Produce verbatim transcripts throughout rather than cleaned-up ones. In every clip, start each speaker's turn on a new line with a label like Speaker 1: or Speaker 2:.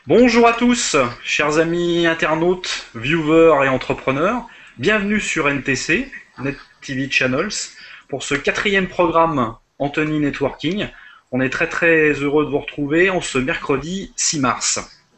Speaker 1: Bonjour à tous, chers amis internautes, viewers et entrepreneurs. Bienvenue sur N T C, Net T V Channels, pour ce quatrième programme Anthony Networking. On est très très heureux de vous retrouver en ce mercredi six mars.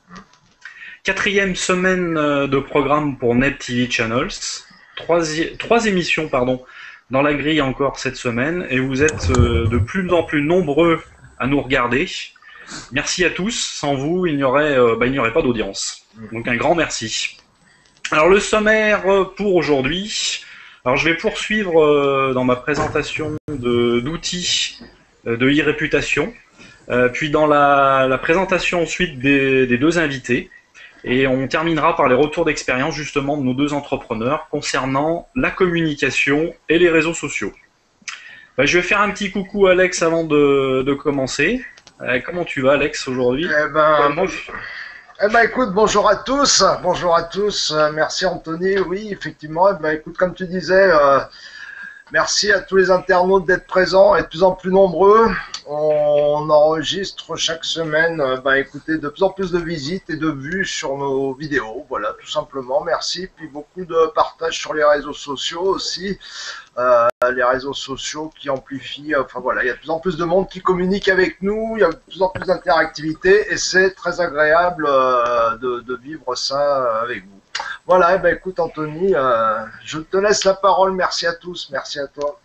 Speaker 1: Quatrième semaine de programme pour Net T V Channels. Trois, trois émissions pardon, dans la grille encore cette semaine et vous êtes de plus en plus nombreux à nous regarder. Merci à tous, sans vous il n'y aurait, euh, bah, il n'y aurait pas d'audience. Donc un grand merci. Alors le sommaire pour aujourd'hui, alors je vais poursuivre euh, dans ma présentation d'outils de, de e-réputation, euh, puis dans la, la présentation ensuite des, des deux invités, et on terminera par les retours d'expérience justement de nos deux entrepreneurs concernant la communication et les réseaux sociaux. Bah, je vais faire un petit coucou à Alex avant de, de commencer. Euh, comment tu vas Alex aujourd'hui?
Speaker 2: Eh ben, bon... eh ben écoute, bonjour à tous, bonjour à tous, euh, merci Anthony, oui effectivement, eh ben écoute comme tu disais, euh, merci à tous les internautes d'être présents et de plus en plus nombreux. On enregistre chaque semaine, euh, ben écoutez, de plus en plus de visites et de vues sur nos vidéos, voilà tout simplement, merci, puis beaucoup de partages sur les réseaux sociaux aussi. Euh, les réseaux sociaux qui amplifient, enfin voilà, il y a de plus en plus de monde qui communique avec nous, il y a de plus en plus d'interactivité et c'est très agréable euh, de, de vivre ça avec vous. Voilà, et ben écoute Anthony, euh, je te laisse la parole, merci à tous, merci à toi.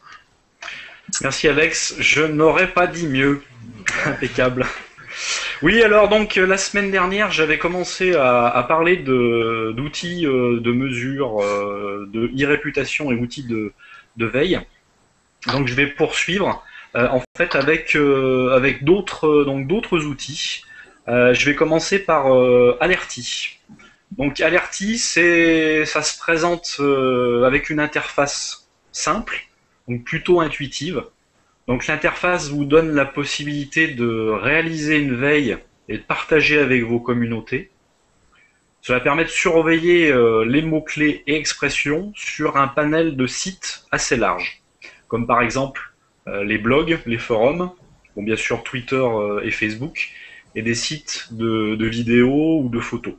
Speaker 1: Merci Alex, je n'aurais pas dit mieux, impeccable. Oui, alors donc la semaine dernière, j'avais commencé à, à parler d'outils de, de mesure, euh, de e-réputation et outils de, de veille. Donc je vais poursuivre euh, en fait avec euh, avec d'autres donc d'autres outils. Euh, je vais commencer par euh, Alerty. Donc Alerty, c'est ça se présente euh, avec une interface simple, donc plutôt intuitive. Donc l'interface vous donne la possibilité de réaliser une veille et de partager avec vos communautés. Cela permet de surveiller euh, les mots-clés et expressions sur un panel de sites assez large, comme par exemple euh, les blogs, les forums, bon, bien sûr Twitter euh, et Facebook, et des sites de, de vidéos ou de photos.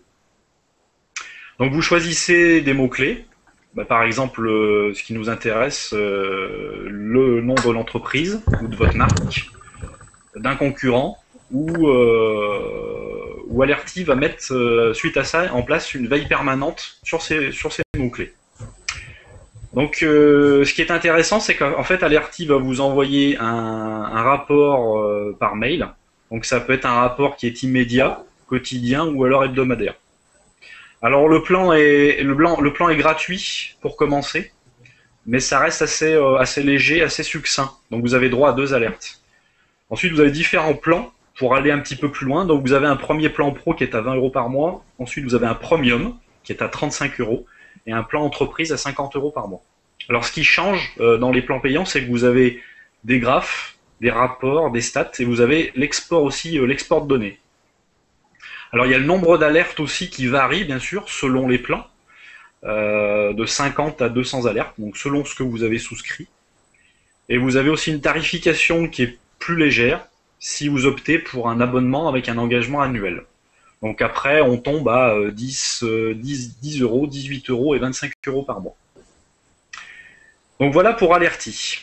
Speaker 1: Donc vous choisissez des mots-clés, bah, par exemple euh, ce qui nous intéresse, euh, le nom de l'entreprise ou de votre marque, d'un concurrent, ou, euh, ou Alerty va mettre, euh, suite à ça, en place une veille permanente sur ces, sur ces mots-clés. Donc, euh, ce qui est intéressant, c'est qu'en fait, Alerty va vous envoyer un, un rapport euh, par mail. Donc, ça peut être un rapport qui est immédiat, quotidien ou alors hebdomadaire. Alors, le plan est, le plan, le plan est gratuit pour commencer, mais ça reste assez, euh, assez léger, assez succinct. Donc, vous avez droit à deux alertes. Ensuite, vous avez différents plans pour aller un petit peu plus loin. Donc, vous avez un premier plan pro qui est à vingt euros par mois. Ensuite, vous avez un premium qui est à trente-cinq euros. Et un plan entreprise à cinquante euros par mois. Alors ce qui change euh, dans les plans payants, c'est que vous avez des graphes, des rapports, des stats, et vous avez l'export aussi, euh, l'export de données. Alors il y a le nombre d'alertes aussi qui varie, bien sûr, selon les plans, euh, de cinquante à deux cents alertes, donc selon ce que vous avez souscrit. Et vous avez aussi une tarification qui est plus légère, si vous optez pour un abonnement avec un engagement annuel. Donc après, on tombe à dix, dix, dix euros, dix-huit euros et vingt-cinq euros par mois. Donc voilà pour Alerty.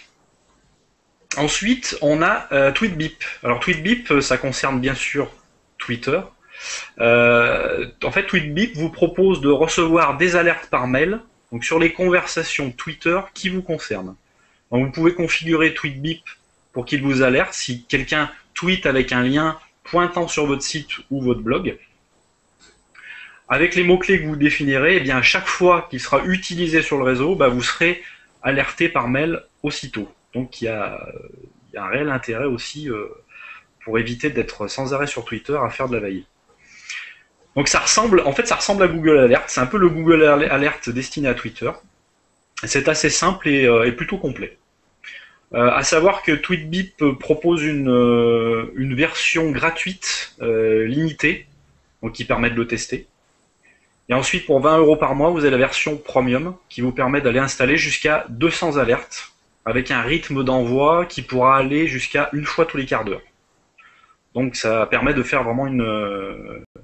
Speaker 1: Ensuite, on a euh, TweetBeep. Alors TweetBeep, ça concerne bien sûr Twitter. Euh, en fait, TweetBeep vous propose de recevoir des alertes par mail, donc sur les conversations Twitter qui vous concernent. Donc vous pouvez configurer TweetBeep pour qu'il vous alerte si quelqu'un tweet avec un lien pointant sur votre site ou votre blog. Avec les mots-clés que vous définirez, eh bien, à chaque fois qu'il sera utilisé sur le réseau, bah, vous serez alerté par mail aussitôt. Donc il y a, il y a un réel intérêt aussi euh, pour éviter d'être sans arrêt sur Twitter à faire de la veille. Donc ça ressemble, en fait ça ressemble à Google Alert, c'est un peu le Google Alert destiné à Twitter. C'est assez simple et, euh, et plutôt complet. Euh, à savoir que TweetBeep propose une, euh, une version gratuite euh, limitée, donc qui permet de le tester. Et ensuite, pour vingt euros par mois, vous avez la version Premium qui vous permet d'aller installer jusqu'à deux cents alertes avec un rythme d'envoi qui pourra aller jusqu'à une fois tous les quarts d'heure. Donc ça permet de faire vraiment une,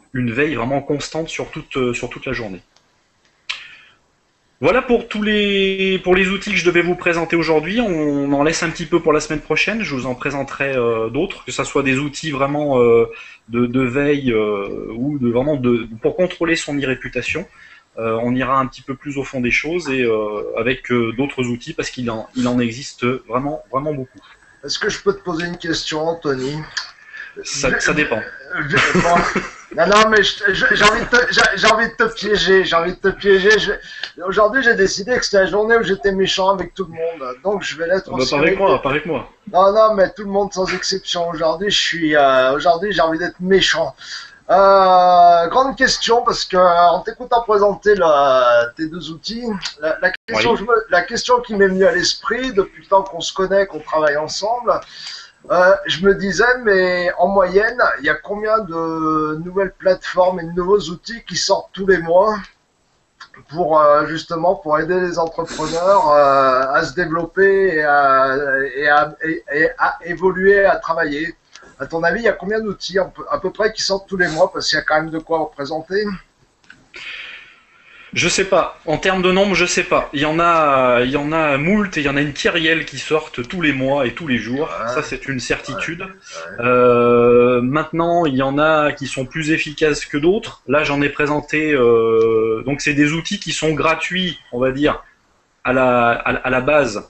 Speaker 1: une veille vraiment constante sur toute, euh, sur toute la journée. Voilà pour tous les pour les outils que je devais vous présenter aujourd'hui. On en laisse un petit peu pour la semaine prochaine. Je vous en présenterai euh, d'autres, que ce soit des outils vraiment euh, de, de veille euh, ou de vraiment de pour contrôler son e-réputation. Euh, on ira un petit peu plus au fond des choses et euh, avec euh, d'autres outils parce qu'il en il en existe vraiment vraiment beaucoup.
Speaker 2: Est-ce que je peux te poser une question, Anthony?
Speaker 1: Ça, ça dépend.
Speaker 2: Je- bon, non, non, mais je- je- j'ai envie, de te- j'ai j'ai envie de te piéger. J'ai envie de te piéger. Je- Aujourd'hui, j'ai décidé que c'était la journée où j'étais méchant avec tout le monde. Donc, je vais l'être
Speaker 1: Ah bah,
Speaker 2: aussi.
Speaker 1: pas avec moi, pas avec moi.
Speaker 2: Non, non, mais tout le monde sans exception. Aujourd'hui, je suis. euh, Aujourd'hui, j'ai envie d'être méchant. Euh, grande question parce que euh, en t'écoutant présenter le- tes deux outils, la, la question,
Speaker 1: Oui.
Speaker 2: je me- la question qui m'est venue à l'esprit depuis le temps qu'on se connaît, qu'on travaille ensemble. Euh, je me disais, mais en moyenne, il y a combien de nouvelles plateformes et de nouveaux outils qui sortent tous les mois pour euh, justement pour aider les entrepreneurs euh, à se développer et à, et, à, et- et à évoluer, à travailler. À ton avis, il y a combien d'outils à peu, à peu près qui sortent tous les mois parce qu'il y a quand même de quoi représenter?
Speaker 1: Je sais pas. En termes de nombre, je sais pas. Il y en a, il y en a moult et il y en a une kyrielle qui sortent tous les mois et tous les jours.
Speaker 2: Ouais.
Speaker 1: Ça, c'est une certitude.
Speaker 2: Ouais.
Speaker 1: Euh, maintenant, il y en a qui sont plus efficaces que d'autres. Là, j'en ai présenté. Euh, donc, c'est des outils qui sont gratuits, on va dire, à la, à, la- à la base.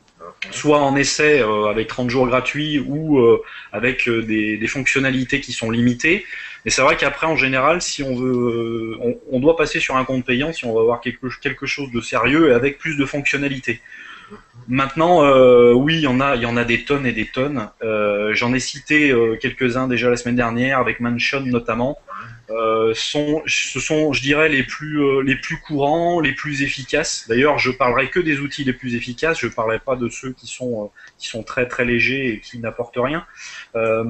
Speaker 1: Soit en essai euh, avec trente jours gratuits ou euh, avec euh, des, des fonctionnalités qui sont limitées. Mais c'est vrai qu'après, en général, si on veut, euh, on, on doit passer sur un compte payant si on veut avoir quelque, quelque chose de sérieux et avec plus de fonctionnalités. Maintenant, euh, oui, il y en a, il y en a des tonnes et des tonnes. Euh, J'en ai cité euh, quelques-uns déjà la semaine dernière, avec Mansion notamment. Euh, sont, ce sont, je dirais, les plus, euh, les plus courants, les plus efficaces. D'ailleurs, je parlerai que des outils les plus efficaces. Je parlerai pas de ceux qui sont, euh, qui sont très très légers et qui n'apportent rien. Euh,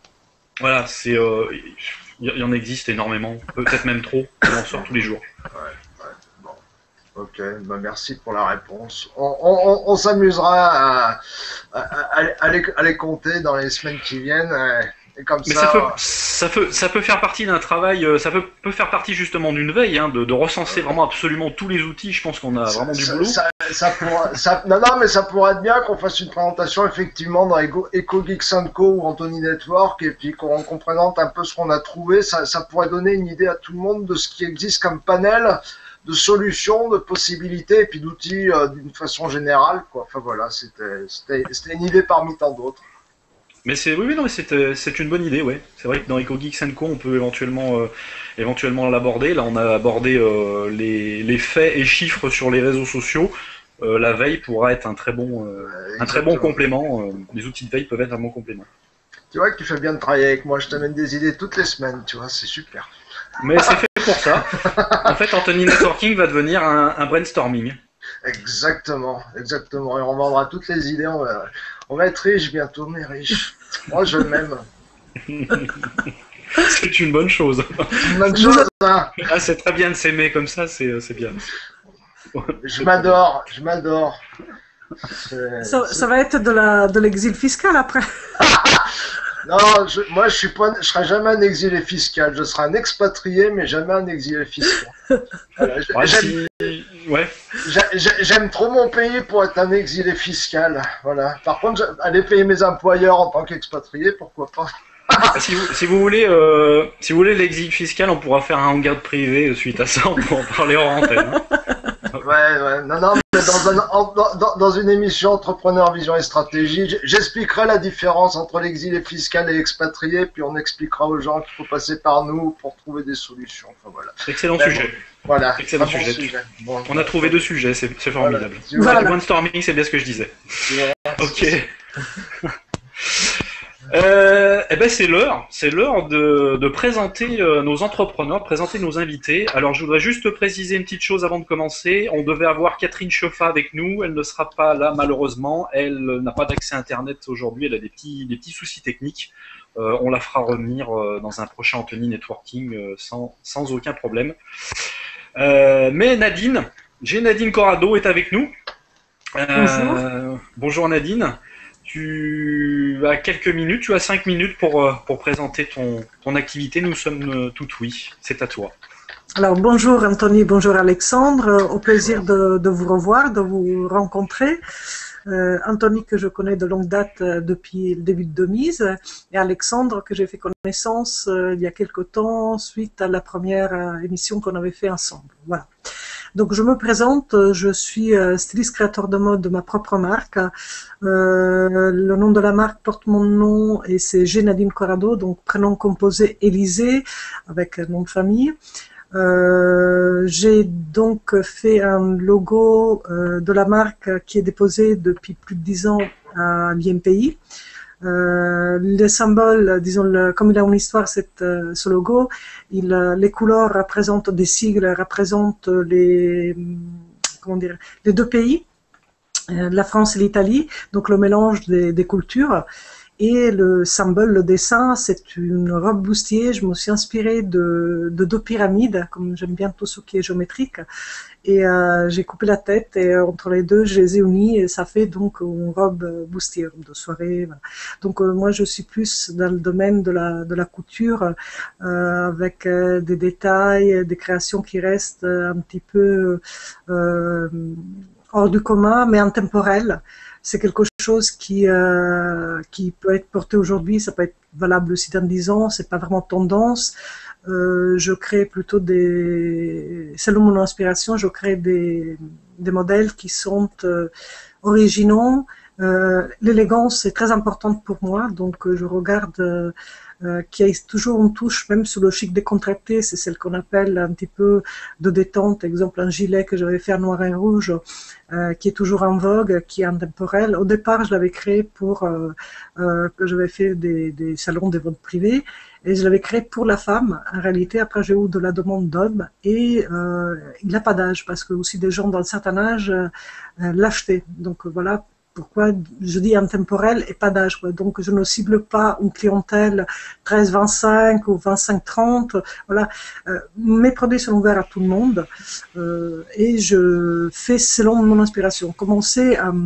Speaker 1: voilà, c'est, euh, il y, y en existe énormément, peut-être même trop. On en sort tous les jours.
Speaker 2: Ouais, ouais, bon. Ok, bah merci pour la réponse. On, on, on, on s'amusera à, à, à, à les, à les compter dans les semaines qui viennent. euh, Et comme
Speaker 1: Mais
Speaker 2: ça,
Speaker 1: ça peut, ça peut, ça peut faire partie d'un travail, euh, ça peut, peut faire partie justement d'une veille, hein, de, de recenser vraiment absolument tous les outils. Je pense qu'on a
Speaker 2: ça,
Speaker 1: vraiment du
Speaker 2: ça,
Speaker 1: boulot.
Speaker 2: ça, ça pourra, ça, non, non, mais ça pourrait être bien qu'on fasse une présentation effectivement dans Eco, Eco Geeks and Co ou Anthony Network et puis qu'on qu'on présente un peu ce qu'on a trouvé. Ça, ça pourrait donner une idée à tout le monde de ce qui existe comme panel de solutions, de possibilités et puis d'outils euh, d'une façon générale, quoi. Enfin voilà, c'était c'était une idée parmi tant d'autres.
Speaker 1: Mais c'est, oui, oui, non, mais c'est, euh, c'est une bonne idée, ouais. C'est vrai que dans Eco Geeks and Co, on peut éventuellement, euh, éventuellement l'aborder. Là, on a abordé euh, les, les faits et chiffres sur les réseaux sociaux. Euh, la veille pourra être un très bon, euh,
Speaker 2: Euh,
Speaker 1: un très bon
Speaker 2: exactement.
Speaker 1: complément. Euh, les outils de veille peuvent être un bon complément.
Speaker 2: Tu vois que tu fais bien de travailler avec moi, je t'amène des idées toutes les semaines, tu vois, c'est super.
Speaker 1: Mais c'est fait pour ça. En fait, Anthony Networking va devenir un, un brainstorming.
Speaker 2: Exactement, exactement. Et on vendra toutes les idées, on va, on va être riche bientôt, mais riche. Moi, je m'aime.
Speaker 1: C'est une bonne chose.
Speaker 2: C'est une bonne chose, hein.
Speaker 1: Ah, c'est très bien de s'aimer comme ça, c'est, c'est bien.
Speaker 2: Je m'adore, je m'adore. C'est-
Speaker 3: Ça, ça va être de la de l'exil fiscal après.
Speaker 2: Non, je- moi, je suis pas, je serai jamais un exilé fiscal. Je serai un expatrié, mais jamais un exilé fiscal. Voilà, j'-
Speaker 1: Ouais,
Speaker 2: j'aime,
Speaker 1: si- ouais.
Speaker 2: j'a- j'a- j'aime trop mon pays pour être un exilé fiscal. Voilà. Par contre, j'a- aller payer mes employeurs en tant qu'expatrié, pourquoi pas.
Speaker 1: Ah, Si vous, si vous voulez, euh, si vous voulez l'exil fiscal, on pourra faire un hangout privé suite à ça, on pourra en parler hors antenne. Hein.
Speaker 2: Ouais, ouais, non, non, mais dans, un- en- dans, dans- dans une émission Entrepreneur, Vision et Stratégie, j'- j'expliquerai la différence entre l'exilé fiscal et l'expatrié, puis on expliquera aux gens qu'il faut passer par nous pour trouver des solutions. Enfin, voilà.
Speaker 1: Excellent
Speaker 2: Ben,
Speaker 1: sujet.
Speaker 2: Voilà.
Speaker 1: Excellent
Speaker 2: Un bon
Speaker 1: sujet.
Speaker 2: Bon,
Speaker 1: On a trouvé deux sujets, c'est, c'est
Speaker 2: voilà.
Speaker 1: formidable.
Speaker 2: Tu vois,
Speaker 3: Voilà.
Speaker 1: Le brainstorming, c'est bien ce que je disais.
Speaker 2: tu vois.
Speaker 1: Ok. Euh, eh ben c'est l'heure, c'est l'heure de, de présenter euh, nos entrepreneurs, de présenter nos invités. Alors je voudrais juste préciser une petite chose avant de commencer. On devait avoir Catherine Cheffa avec nous, elle ne sera pas là malheureusement. Elle n'a pas d'accès Internet aujourd'hui, elle a des petits, des petits soucis techniques. Euh, on la fera revenir euh, dans un prochain Anthony Networking euh, sans, sans aucun problème. Euh, mais Nadine, j'ai Nadine Corrado est avec nous. Euh,
Speaker 3: Bonjour.
Speaker 1: Bonjour Nadine. tu as quelques minutes, tu as cinq minutes pour, euh, pour présenter ton, ton activité. Nous sommes euh, tout oui. C'est à toi.
Speaker 3: Alors bonjour Anthony, bonjour Alexandre, euh, au plaisir de, de vous revoir, de vous rencontrer. Euh, Anthony que je connais de longue date euh, depuis le début de Mise et Alexandre que j'ai fait connaissance euh, il y a quelque temps suite à la première euh, émission qu'on avait fait ensemble. Voilà. Donc je me présente, je suis euh, styliste créateur de mode de ma propre marque. Euh, le nom de la marque porte mon nom et c'est G. Nadine Corrado, donc prénom composé Élysée avec nom de famille. Euh, j'ai donc fait un logo euh, de la marque qui est déposé depuis plus de dix ans à l'I M P I. Euh, les symboles, disons, le, comme il a une histoire, cette, euh, ce logo, il, euh, les couleurs représentent des sigles, représentent les, comment dire, les deux pays, euh, la France et l'Italie, donc le mélange des, des cultures. Et le symbole, le dessin, c'est une robe bustier. Je me suis inspirée de, de deux pyramides, comme j'aime bien tout ce qui est géométrique. Et euh, j'ai coupé la tête et entre les deux, je les ai unis et ça fait donc une robe bustier, robe de soirée. Voilà. Donc euh, moi, je suis plus dans le domaine de la, de la couture, euh, avec euh, des détails, des créations qui restent un petit peu euh, hors du commun, mais intemporelles. C'est quelque chose qui euh, qui peut être porté aujourd'hui, ça peut être valable aussi dans dix ans, c'est pas vraiment tendance. Euh, je crée plutôt des, selon mon inspiration, je crée des des modèles qui sont euh, originaux. Euh, l'élégance est très importante pour moi, donc euh, je regarde euh, euh, qu'il y ait toujours une touche, même sur le chic décontracté, c'est celle qu'on appelle un petit peu de détente, exemple un gilet que j'avais fait en noir et rouge, euh, qui est toujours en vogue, qui est intemporel. Au départ, je l'avais créé pour, euh, euh, que j'avais fait des, des salons de vente privée, et je l'avais créé pour la femme. En réalité, après, j'ai eu de la demande d'hommes, et euh, il n'a pas d'âge, parce que aussi des gens d'un certain âge euh, l'achetaient. Donc voilà pourquoi je dis intemporel et pas d'âge. Donc je ne cible pas une clientèle treize vingt-cinq ou vingt-cinq trente. Voilà. Euh, mes produits sont ouverts à tout le monde euh, et je fais selon mon inspiration. Commencer à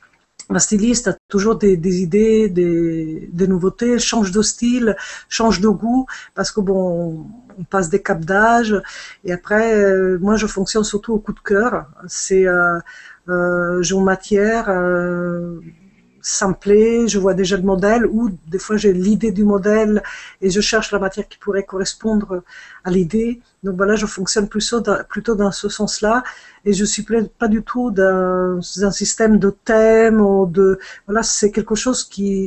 Speaker 3: un styliste a toujours des, des idées, des, des nouveautés, change de style, change de goût, parce que bon, on passe des caps d'âge. Et après, euh, moi, je fonctionne surtout au coup de cœur. C'est euh, euh, j'ai une matière, euh, ça me plaît, je vois déjà le modèle, ou des fois j'ai l'idée du modèle et je cherche la matière qui pourrait correspondre à l'idée. Donc voilà, je fonctionne plutôt dans, plutôt dans ce sens-là, et je suis pas du tout dans un système de thème ou de, voilà, c'est quelque chose qui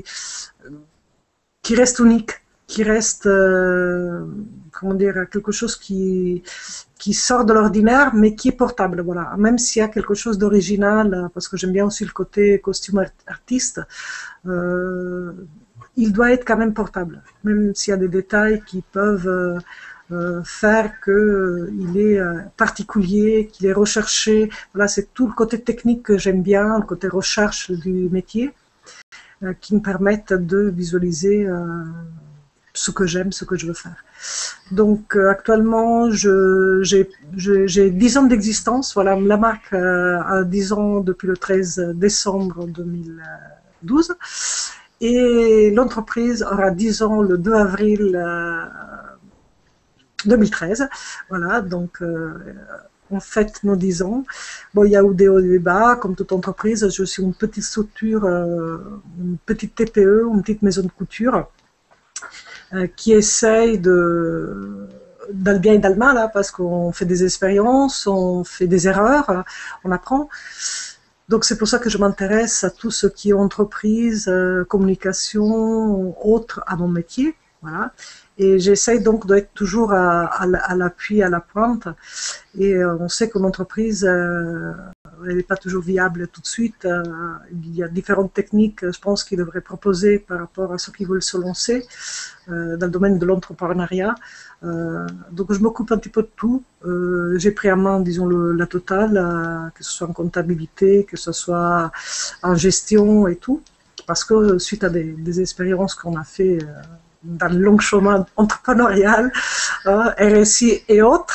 Speaker 3: qui reste unique, qui reste euh, comment dire, quelque chose qui qui sort de l'ordinaire, mais qui est portable, voilà. Même s'il y a quelque chose d'original, parce que j'aime bien aussi le côté costume artiste, euh, il doit être quand même portable, même s'il y a des détails qui peuvent euh, euh, faire que euh, il est euh, particulier, qu'il est recherché. Voilà, c'est tout le côté technique que j'aime bien, le côté recherche du métier, euh, qui me permettent de visualiser euh, ce que j'aime, ce que je veux faire. Donc euh, actuellement, je, j'ai, j'ai, j'ai dix ans d'existence. Voilà, la marque euh, a dix ans depuis le treize décembre deux mille douze. Et l'entreprise aura dix ans le deux avril euh, deux mille treize. Voilà, donc euh, on fête nos dix ans. Bon, il y a eu des hauts et des bas, comme toute entreprise. Je suis une petite structure, euh, une petite T P E, une petite maison de couture, euh, qui essaye de, dans le bien et dans le mal, là, parce qu'on fait des expériences, on fait des erreurs, on apprend. Donc c'est pour ça que je m'intéresse à tout ce qui est entreprise, euh, communication, autre à mon métier, voilà. Et j'essaye donc d'être toujours à, à, à l'appui, à la pointe. Et euh, on sait qu'une entreprise, euh, elle n'est pas toujours viable tout de suite. Euh, il y a différentes techniques, je pense, qu'ils devraient proposer par rapport à ceux qui veulent se lancer euh, dans le domaine de l'entrepreneuriat. Euh, donc je m'occupe un petit peu de tout. Euh, j'ai pris en main, disons, le, la totale, euh, que ce soit en comptabilité, que ce soit en gestion et tout. Parce que suite à des, des expériences qu'on a fait euh, dans le long chemin entrepreneurial, euh, R S I et autres.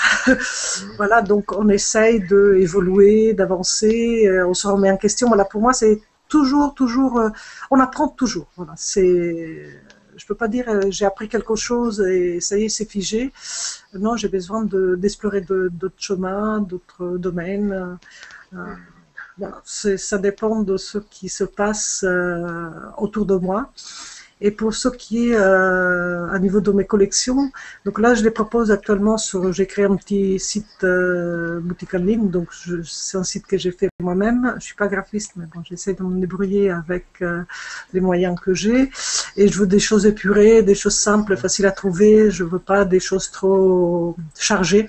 Speaker 3: Voilà, donc on essaye d'évoluer, d'avancer, euh, on se remet en question. Voilà, pour moi, c'est toujours, toujours, euh, on apprend toujours. Voilà, c'est, je peux pas dire euh, j'ai appris quelque chose et ça y est, c'est figé. Non, j'ai besoin de, d'explorer de- d'autres chemins, d'autres domaines. Euh, voilà, c'est, ça dépend de ce qui se passe euh, autour de moi. Et pour ce qui est euh, à niveau de mes collections, donc là je les propose actuellement sur, j'ai créé un petit site euh, boutique en ligne, donc je- c'est un site que j'ai fait moi-même. Je suis pas graphiste, mais bon, j'essaie de me débrouiller avec euh, les moyens que j'ai. Et je veux des choses épurées, des choses simples, faciles à trouver. Je veux pas des choses trop chargées.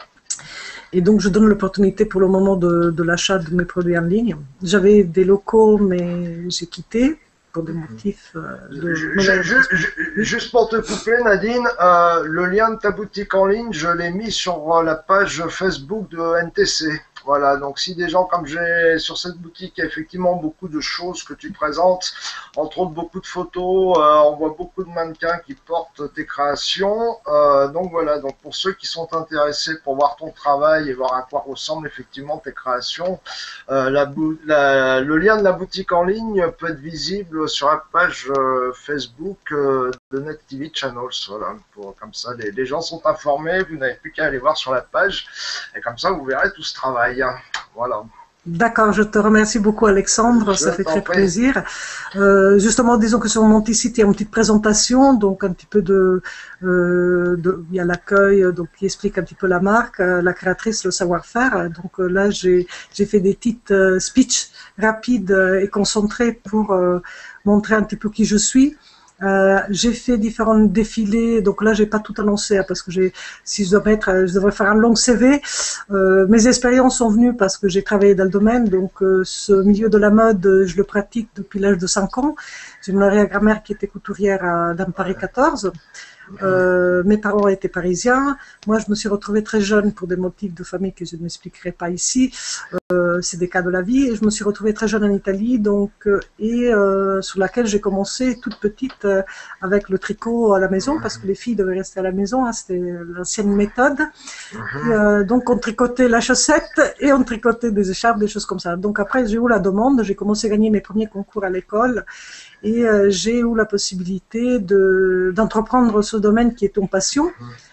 Speaker 3: Et donc, je donne l'opportunité pour le moment de, de l'achat de mes produits en ligne. J'avais des locaux, mais j'ai quitté pour des motifs euh, de
Speaker 2: Je-
Speaker 3: mauvaise
Speaker 2: je- je- Juste pour te couper, Nadine, euh, le lien de ta boutique en ligne, je l'ai mis sur euh, la page Facebook de N T C. Voilà, donc si des gens comme j'ai sur cette boutique, il y a effectivement beaucoup de choses que tu présentes, entre autres beaucoup de photos, euh, on voit beaucoup de mannequins qui portent tes créations. Euh, donc voilà, donc pour ceux qui sont intéressés pour voir ton travail et voir à quoi ressemblent effectivement tes créations, euh, la bou- la- le lien de la boutique en ligne peut être visible sur la page euh, Facebook euh, de Net T V Channels. Voilà, pour, comme ça, les, les gens sont informés. Vous n'avez plus qu'à aller voir sur la page et comme ça, vous verrez tout ce travail. Voilà.
Speaker 3: D'accord, je te remercie beaucoup Alexandre, ça
Speaker 2: Je
Speaker 3: fait
Speaker 2: t'en
Speaker 3: très
Speaker 2: prie.
Speaker 3: plaisir. Euh, justement, disons que sur mon petit site, il y a une petite présentation, donc un petit peu de, euh, de il y a l'accueil, donc qui explique un petit peu la marque, euh, la créatrice, le savoir-faire. Donc euh, là, j'ai j'ai fait des petites euh, speeches rapides euh, et concentrés pour euh, montrer un petit peu qui je suis. Euh, j'ai fait différents défilés, donc là j'ai pas tout annoncé hein, parce que j'ai, si je dois mettre, euh, je devrais faire un long C V. Euh, mes expériences sont venues parce que j'ai travaillé dans le domaine, donc euh, ce milieu de la mode, euh, je le pratique depuis l'âge de cinq ans. J'ai une arrière-grand-mère qui était couturière à, dans Paris quatorze. Euh, mes parents étaient parisiens. Moi, je me suis retrouvée très jeune pour des motifs de famille que je ne m'expliquerai pas ici. Euh, c'est des cas de la vie. Et je me suis retrouvée très jeune en Italie, donc euh, et euh, sur laquelle j'ai commencé toute petite euh, avec le tricot à la maison parce que les filles devaient rester à la maison. Hein, c'était l'ancienne méthode. Et, euh, donc on tricotait la chaussette et on tricotait des écharpes, des choses comme ça. Donc après j'ai eu la demande, j'ai commencé à gagner mes premiers concours à l'école et euh, j'ai eu la possibilité de d'entreprendre ce domaine qui est ton passion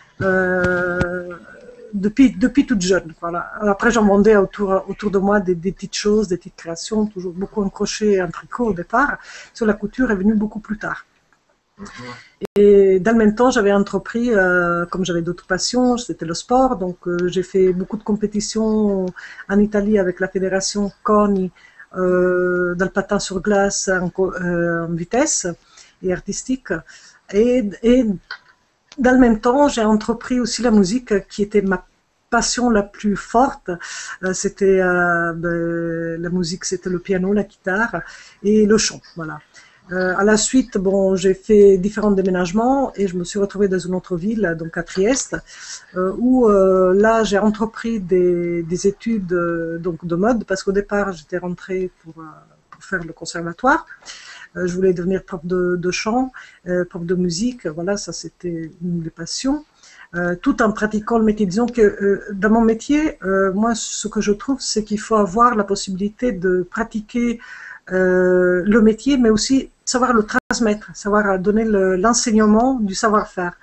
Speaker 3: euh, depuis depuis toute jeune. Voilà. Après j'en vendais autour autour de moi des, des petites choses, des petites créations, toujours beaucoup en crochet et en tricot au départ. Sur la couture est venue beaucoup plus tard. Et dans le même temps, j'avais entrepris, euh, comme j'avais d'autres passions, c'était le sport, donc euh, j'ai fait beaucoup de compétitions en Italie avec la fédération CONI, euh, dans le patin sur glace en, euh, en vitesse et artistique. Et, et dans le même temps, j'ai entrepris aussi la musique qui était ma passion la plus forte. Euh, c'était euh, ben, la musique, c'était le piano, la guitare et le chant, voilà. Euh, à la suite, bon, j'ai fait différents déménagements et je me suis retrouvée dans une autre ville, donc à Trieste, euh, où euh, là j'ai entrepris des, des études euh, donc de mode parce qu'au départ j'étais rentrée pour, euh, pour faire le conservatoire. Euh, je voulais devenir prof de, de chant, euh, prof de musique. Voilà, ça c'était une des passions. Euh, tout en pratiquant le métier. Disons que euh, dans mon métier, euh, moi, ce que je trouve, c'est qu'il faut avoir la possibilité de pratiquer euh, le métier, mais aussi savoir le transmettre, savoir donner le, l'enseignement du savoir-faire.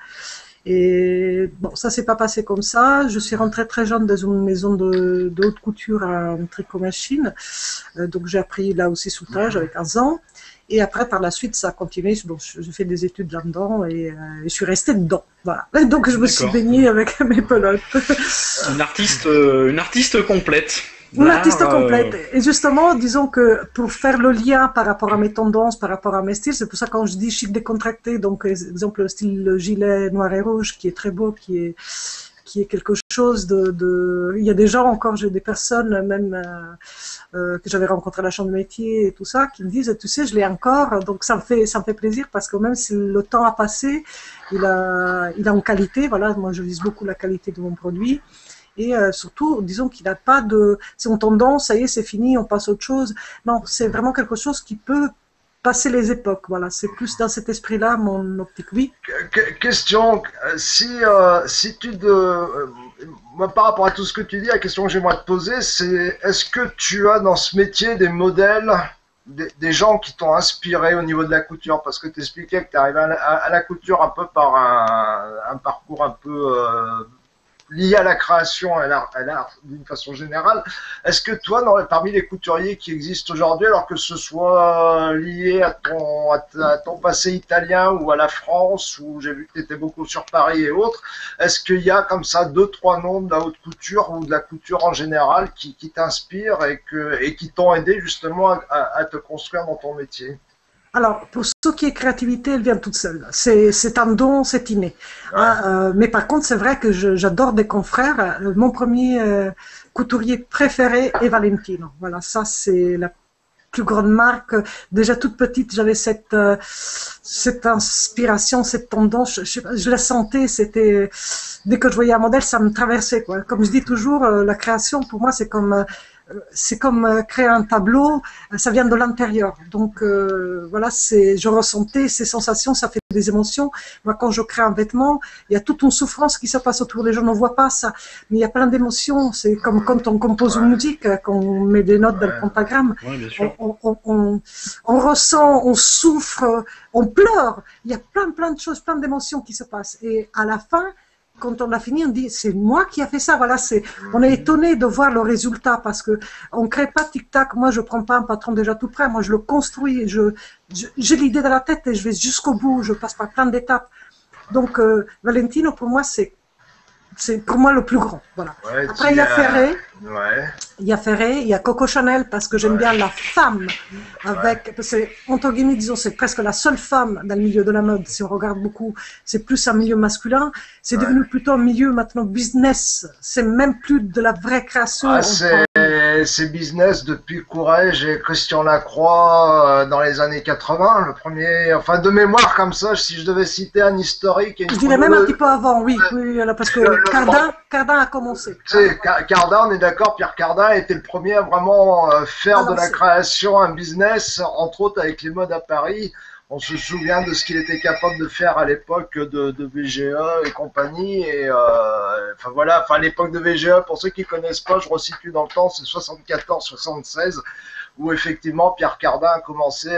Speaker 3: Et bon, ça s'est pas passé comme ça. Je suis rentrée très jeune dans une maison de, de haute couture en tricot machine. Euh, donc j'ai appris là aussi sous le travail, j'avais quinze ans. Et après, par la suite, ça a continué. Donc, j'ai fait des études là-dedans et euh, je suis restée dedans. Voilà. Et donc, je me suis baignée avec mes pelotes.
Speaker 1: Une artiste, euh, une artiste complète.
Speaker 3: Une
Speaker 1: Là,
Speaker 3: artiste
Speaker 1: euh,
Speaker 3: complète. Et justement, disons que pour faire le lien par rapport à mes tendances, par rapport à mes styles, c'est pour ça que quand je dis chic décontracté, donc, exemple, le style gilet noir et rouge, qui est très beau, qui est, qui est quelque chose de, de... Il y a des gens encore, j'ai des personnes, même euh, euh, que j'avais rencontrées à la chambre de métier et tout ça, qui me disent, tu sais, je l'ai encore. Donc ça me fait, ça me fait plaisir parce que même si le temps a passé, il a, il a en qualité. Voilà, moi je vise beaucoup la qualité de mon produit. Et euh, surtout, disons qu'il n'a pas de... Si on tendance, ça y est, c'est fini, on passe à autre chose. Non, c'est vraiment quelque chose qui peut passer les époques. Voilà, c'est plus dans cet esprit-là, mon optique. Oui.
Speaker 2: Question, si, euh, si tu de... Euh, moi, par rapport à tout ce que tu dis, la question que j'aimerais te poser, c'est est-ce que tu as dans ce métier des modèles des, des gens qui t'ont inspiré au niveau de la couture, parce que tu expliquais que tu arrivé à, à, à la couture un peu par un, un parcours un peu euh, lié à la création et à l'art, à l'art d'une façon générale. Est-ce que toi, dans, parmi les couturiers qui existent aujourd'hui, alors que ce soit lié à ton, à, ta, à ton passé italien ou à la France, où j'ai vu que tu étais beaucoup sur Paris et autres, est-ce qu'il y a comme ça deux, trois noms de la haute couture ou de la couture en général qui, qui t'inspirent et, que, et qui t'ont aidé justement à, à, à te construire dans ton métier?
Speaker 3: Alors, pour ce qui est créativité, elle vient toute seule. C'est un don, c'est inné. Ouais. Euh, mais par contre, c'est vrai que j'adore des confrères. Mon premier euh, couturier préféré est Valentino. Voilà, ça c'est la plus grande marque. Déjà toute petite, j'avais cette euh, cette inspiration, cette tendance. Je, je, je la sentais. C'était dès que je voyais un modèle, ça me traversait, quoi. Comme je dis toujours, euh, la création pour moi, c'est comme euh, c'est comme créer un tableau, ça vient de l'intérieur. Donc euh, voilà, c'est, je ressentais ces sensations, ça fait des émotions. Moi, quand je crée un vêtement, il y a toute une souffrance qui se passe autour. Les gens ne voient pas ça, mais il y a plein d'émotions. C'est comme quand on compose une musique, quand on met des notes dans le pentagramme.
Speaker 1: Ouais, bien sûr.
Speaker 3: On, on, on, on ressent, on souffre, on pleure. Il y a plein, plein de choses, plein d'émotions qui se passent. Et à la fin, quand on a fini, on dit c'est moi qui a fait ça. Voilà, c'est. On est étonné de voir le résultat parce que on crée pas tic tac. Moi, je prends pas un patron déjà tout prêt. Moi, je le construis. Je, j'ai l'idée dans la tête et je vais jusqu'au bout. Je passe par plein d'étapes. Donc, euh, Valentino pour moi c'est c'est pour moi le plus grand. Voilà.
Speaker 2: Ouais,
Speaker 3: après, il y a Ferré.
Speaker 2: Ouais.
Speaker 3: Il y a Ferré, il y a Coco Chanel parce que j'aime ouais. bien la femme avec, ouais. parce que entre guillemets, disons, c'est presque la seule femme dans le milieu de la mode. Si on regarde beaucoup, c'est plus un milieu masculin. C'est ouais. devenu plutôt un milieu maintenant business. C'est même plus de la vraie création.
Speaker 2: Ah, c'est c'est business depuis Courrèges et Christian Lacroix euh, dans les années quatre-vingts. Le premier, enfin de mémoire comme ça, si je devais citer un historique.
Speaker 3: Je dirais même un petit peu avant, oui, oui, parce que le, Cardin, le... Cardin a commencé.
Speaker 2: C'est Cardin, on est d'accord, Pierre Cardin était le premier à vraiment faire ah, de la création un business, entre autres avec les modes à Paris. On se souvient de ce qu'il était capable de faire à l'époque de, de V G E et compagnie. Et euh, enfin voilà, enfin l'époque de V G E, pour ceux qui connaissent pas, je resitue dans le temps, c'est soixante-quatorze soixante-seize, où effectivement Pierre Cardin a commencé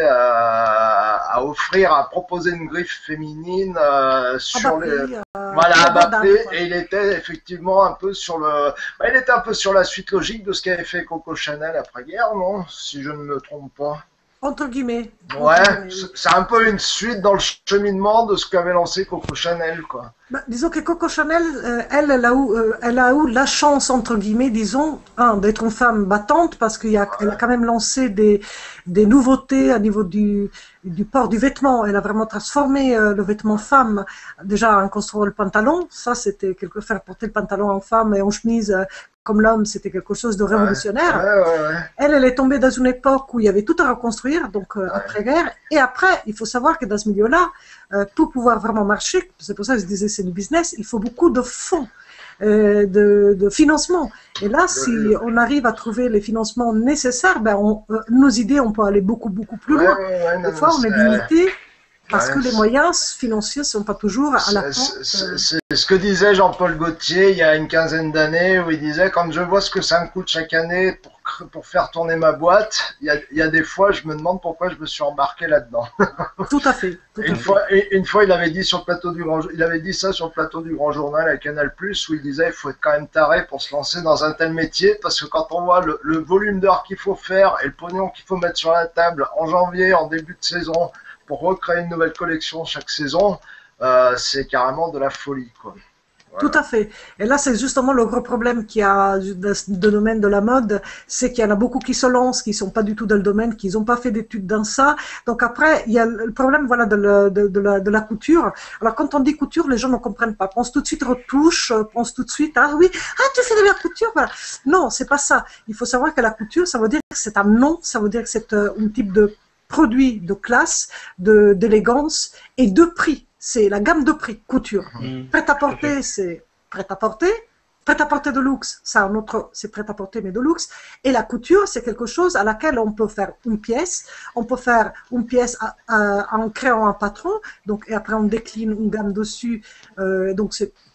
Speaker 2: à, à offrir, à proposer une griffe féminine euh, sur
Speaker 3: Mbappé,
Speaker 2: les,
Speaker 3: euh,
Speaker 2: voilà, à Mbappé, et il était effectivement un peu sur le, bah, il était un peu sur la suite logique de ce qu'avait fait Coco Chanel après-guerre, non, si je ne me trompe pas.
Speaker 3: Entre guillemets.
Speaker 2: Ouais, c'est un peu une suite dans le cheminement de ce qu'avait lancé Coco Chanel, quoi.
Speaker 3: Bah, disons que Coco Chanel, euh, elle, elle a, eu, euh, elle a eu la chance, entre guillemets, disons, un, d'être une femme battante, parce qu'elle a, ouais. a quand même lancé des, des nouveautés à niveau du, du port du vêtement. Elle a vraiment transformé euh, le vêtement femme, déjà en construisant le pantalon. Ça, c'était quelque faire porter le pantalon en femme et en chemise euh, comme l'homme, c'était quelque chose de révolutionnaire.
Speaker 2: Ouais, ouais, ouais.
Speaker 3: Elle, elle est tombée dans une époque où il y avait tout à reconstruire, donc euh, ouais. après-guerre. Et après, il faut savoir que dans ce milieu-là, euh, pour pouvoir vraiment marcher, c'est pour ça que je disais c'est du business, il faut beaucoup de fonds, euh, de, de financement. Et là, si on arrive à trouver les financements nécessaires, ben on, euh, nos idées, on peut aller beaucoup, beaucoup plus loin.
Speaker 2: Ouais, ouais, ouais,
Speaker 3: Des fois, on est limité. Parce
Speaker 2: ouais,
Speaker 3: que les moyens financiers ne sont pas toujours à la fin.
Speaker 2: C'est ce que disait Jean-Paul Gaultier il y a une quinzaine d'années, où il disait, quand je vois ce que ça me coûte chaque année pour, pour faire tourner ma boîte, il y, a, il y a des fois, je me demande pourquoi je me suis embarqué là-dedans.
Speaker 3: Tout à fait. Tout
Speaker 2: une,
Speaker 3: à
Speaker 2: fois,
Speaker 3: fait.
Speaker 2: une fois, il avait dit sur le plateau du Grand, il avait dit ça sur le plateau du Grand Journal à Canal plus, où il disait, il faut être quand même taré pour se lancer dans un tel métier, parce que quand on voit le, le volume d'heures qu'il faut faire et le pognon qu'il faut mettre sur la table en janvier, en début de saison, pour recréer une nouvelle collection chaque saison, euh, c'est carrément de la folie, quoi. Voilà.
Speaker 3: Tout à fait. Et là, c'est justement le gros problème qu'il y a dans le domaine de la mode, c'est qu'il y en a beaucoup qui se lancent, qui sont pas du tout dans le domaine, qui n'ont pas fait d'études dans ça. Donc après, il y a le problème, voilà, de, le, de, de, la, de la couture. Alors quand on dit couture, les gens ne comprennent pas. Pense tout de suite retouche, pense tout de suite, ah oui, ah tu fais de la couture, voilà. Non, c'est pas ça. Il faut savoir que la couture, ça veut dire que c'est un nom, ça veut dire que c'est un type de produit de classe, de d'élégance et de prix. C'est la gamme de prix, couture. Mmh. Prêt-à-porter, c'est prêt-à-porter. Prêt-à-porter de luxe, ça un autre, c'est prêt-à-porter mais de luxe. Et la couture, c'est quelque chose à laquelle on peut faire une pièce. On peut faire une pièce à, à, en créant un patron. Donc, et après, on décline une gamme dessus. Euh, donc, c'est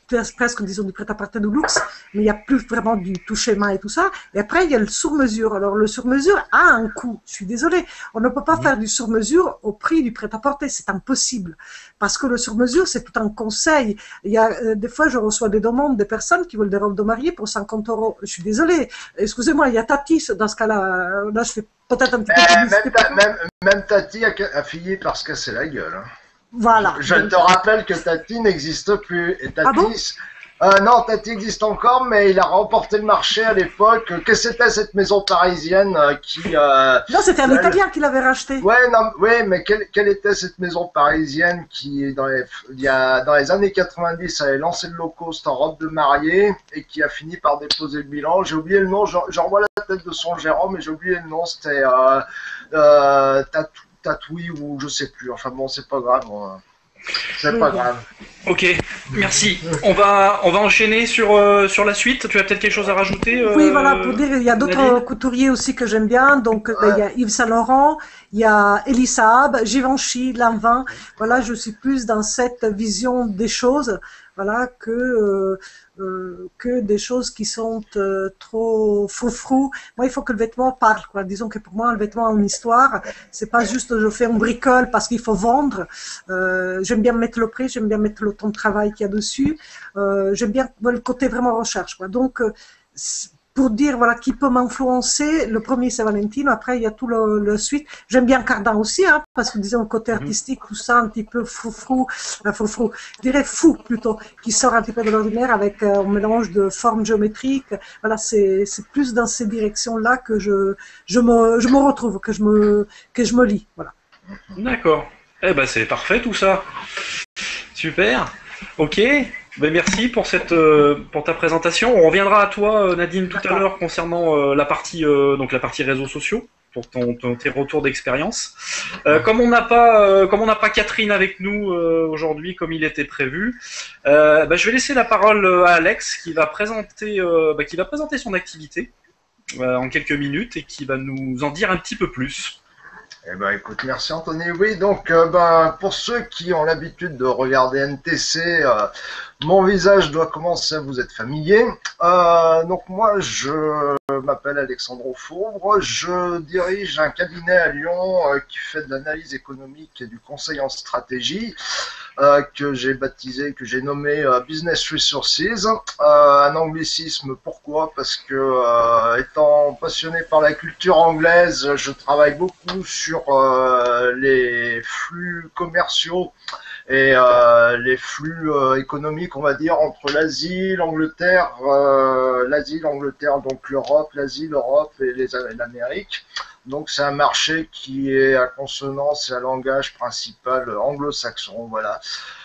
Speaker 3: presque, disons, du prêt-à-porter de luxe, mais il n'y a plus vraiment du toucher-main et tout ça. Et après, il y a le sur-mesure. Alors, le sur-mesure a un coût. Je suis désolée. On ne peut pas faire du sur-mesure au prix du prêt-à-porter. C'est impossible. Parce que le sur-mesure, c'est tout un conseil. Il y a, euh, des fois, je reçois des demandes des personnes qui veulent des robes de mariée pour cinquante euros. Je suis désolée. Excusez-moi, il y a Tati, dans ce cas-là. Là, je fais peut-être un petit peu de
Speaker 2: même, ta, même, même Tati a, a fini par se casser la gueule. Hein.
Speaker 3: Voilà.
Speaker 2: Je, je te rappelle que Tati n'existe plus. Et Tati,
Speaker 3: ah bon
Speaker 2: euh, non, Tati existe encore, mais il a remporté le marché à l'époque. Qu'est-ce que c'était cette maison parisienne euh, qui... Euh,
Speaker 3: non, c'était un
Speaker 2: elle...
Speaker 3: Italien qui l'avait racheté.
Speaker 2: Ouais, non, ouais, mais quelle, quelle était cette maison parisienne qui, dans les, il y a, dans les années quatre-vingt-dix, avait lancé le low cost en robe de mariée et qui a fini par déposer le bilan. J'ai oublié le nom, j'en vois la tête de son gérant, mais j'ai oublié le nom. C'était euh, euh, Tatou. Tatouille ou je sais plus. Enfin bon, c'est pas grave. C'est oui, pas bon. grave.
Speaker 1: Ok, merci. On va on va enchaîner sur euh, sur la suite. Tu as peut-être quelque chose à rajouter euh,
Speaker 3: Oui, voilà, pour dire, il y a d'autres couturiers aussi que j'aime bien. Donc, ouais. Il y a Yves Saint Laurent, il y a Elisa Saab, Givenchy, Lanvin. Voilà, je suis plus dans cette vision des choses, voilà, que euh, euh, que des choses qui sont euh, trop froufrou. Moi, il faut que le vêtement parle, quoi. Disons que pour moi, le vêtement a une histoire. C'est pas juste je fais un bricole parce qu'il faut vendre. Euh, j'aime bien mettre le prix, j'aime bien mettre le temps de travail qu'il y a dessus. Euh, j'aime bien le côté vraiment recherche, quoi. Donc, euh, pour dire voilà qui peut m'influencer, le premier c'est Valentino, après il y a tout le, le suite. J'aime bien Cardin aussi, hein, parce que disons le côté artistique, tout ça un petit peu fou-frou, euh, fou-frou, je dirais fou plutôt, qui sort un petit peu de l'ordinaire avec euh, un mélange de formes géométriques. Voilà, c'est c'est plus dans ces directions-là que je je me je me retrouve, que je me que je me lis, voilà.
Speaker 1: D'accord. Eh ben c'est parfait tout ça. Super. Ok. Ben merci pour cette euh, pour ta présentation. On reviendra à toi Nadine tout à l'heure concernant euh, la partie euh, donc la partie réseaux sociaux pour ton, ton tes retours d'expérience. Euh, comme on n'a pas euh, comme on n'a pas Catherine avec nous euh, aujourd'hui comme il était prévu, euh, ben, je vais laisser la parole à Alex qui va présenter euh, ben, qui va présenter son activité euh, en quelques minutes et qui va nous en dire un petit peu plus.
Speaker 2: Eh ben, écoute, merci Anthony. Oui, donc, euh, ben, pour ceux qui ont l'habitude de regarder N T C, euh, mon visage doit commencer à vous être familier. Euh, donc, moi, je m'appelle Alexandre Faubre. Je dirige un cabinet à Lyon euh, qui fait de l'analyse économique et du conseil en stratégie. Euh, que j'ai baptisé, que j'ai nommé euh, Business Resources, euh, un anglicisme. Pourquoi? Parce que euh, étant passionné par la culture anglaise, je travaille beaucoup sur euh, les flux commerciaux et euh, les flux euh, économiques, on va dire, entre l'Asie, l'Angleterre, euh, l'Asie, l'Angleterre, donc l'Europe, l'Asie, l'Europe et les, l'Amérique. Donc c'est un marché qui est à consonance et à langage principal anglo-saxon, voilà.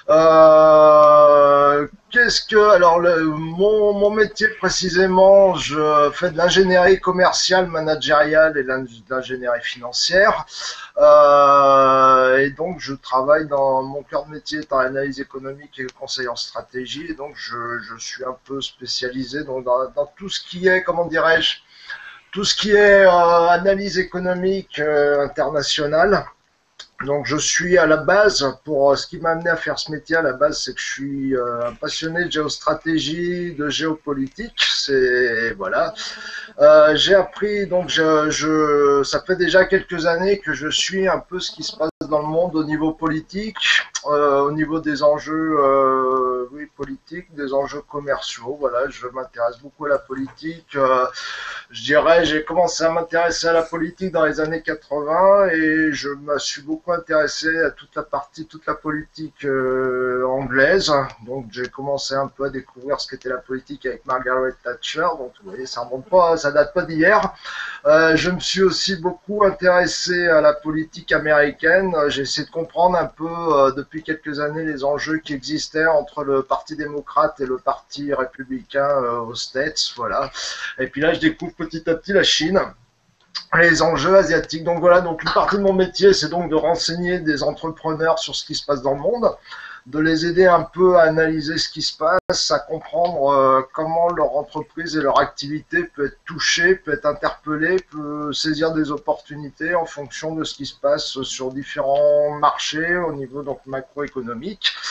Speaker 2: Euh, qu'est-ce que alors le, mon mon métier précisément, je fais de l'ingénierie commerciale, managériale et de l'ingénierie financière. Euh, et donc je travaille dans mon cœur de métier dans l'analyse économique et le conseil en stratégie. Et donc je je suis un peu spécialisé donc dans, dans tout ce qui est, comment dirais-je, tout ce qui est euh, analyse économique euh, internationale. Donc je suis à la base, pour euh, ce qui m'a amené à faire ce métier à la base, c'est que je suis euh, un passionné de géostratégie, de géopolitique. C'est voilà. Euh, j'ai appris, donc je, je, ça fait déjà quelques années que je suis un peu ce qui se passe dans le monde au niveau politique, euh, au niveau des enjeux euh, oui, politiques, des enjeux commerciaux. Voilà, je m'intéresse beaucoup à la politique. Euh, je dirais, j'ai commencé à m'intéresser à la politique dans les années quatre-vingts et je me suis beaucoup intéressé à toute la partie, toute la politique euh, anglaise. Donc j'ai commencé un peu à découvrir ce qu'était la politique avec Margaret Thatcher. Donc vous voyez, ça remonte pas, ça date pas d'hier. Euh, je me suis aussi beaucoup intéressé à la politique américaine. J'ai essayé de comprendre un peu euh, depuis quelques années les enjeux qui existaient entre le Parti démocrate et le Parti républicain euh, aux States. Voilà. Et puis là, je découvre petit à petit la Chine, les enjeux asiatiques. Donc voilà, donc une partie de mon métier, c'est donc de renseigner des entrepreneurs sur ce qui se passe dans le monde, de les aider un peu à analyser ce qui se passe, à comprendre euh, comment leur entreprise et leur activité peut être touchée, peut être interpellée, peut saisir des opportunités en fonction de ce qui se passe sur différents marchés au niveau donc macroéconomique.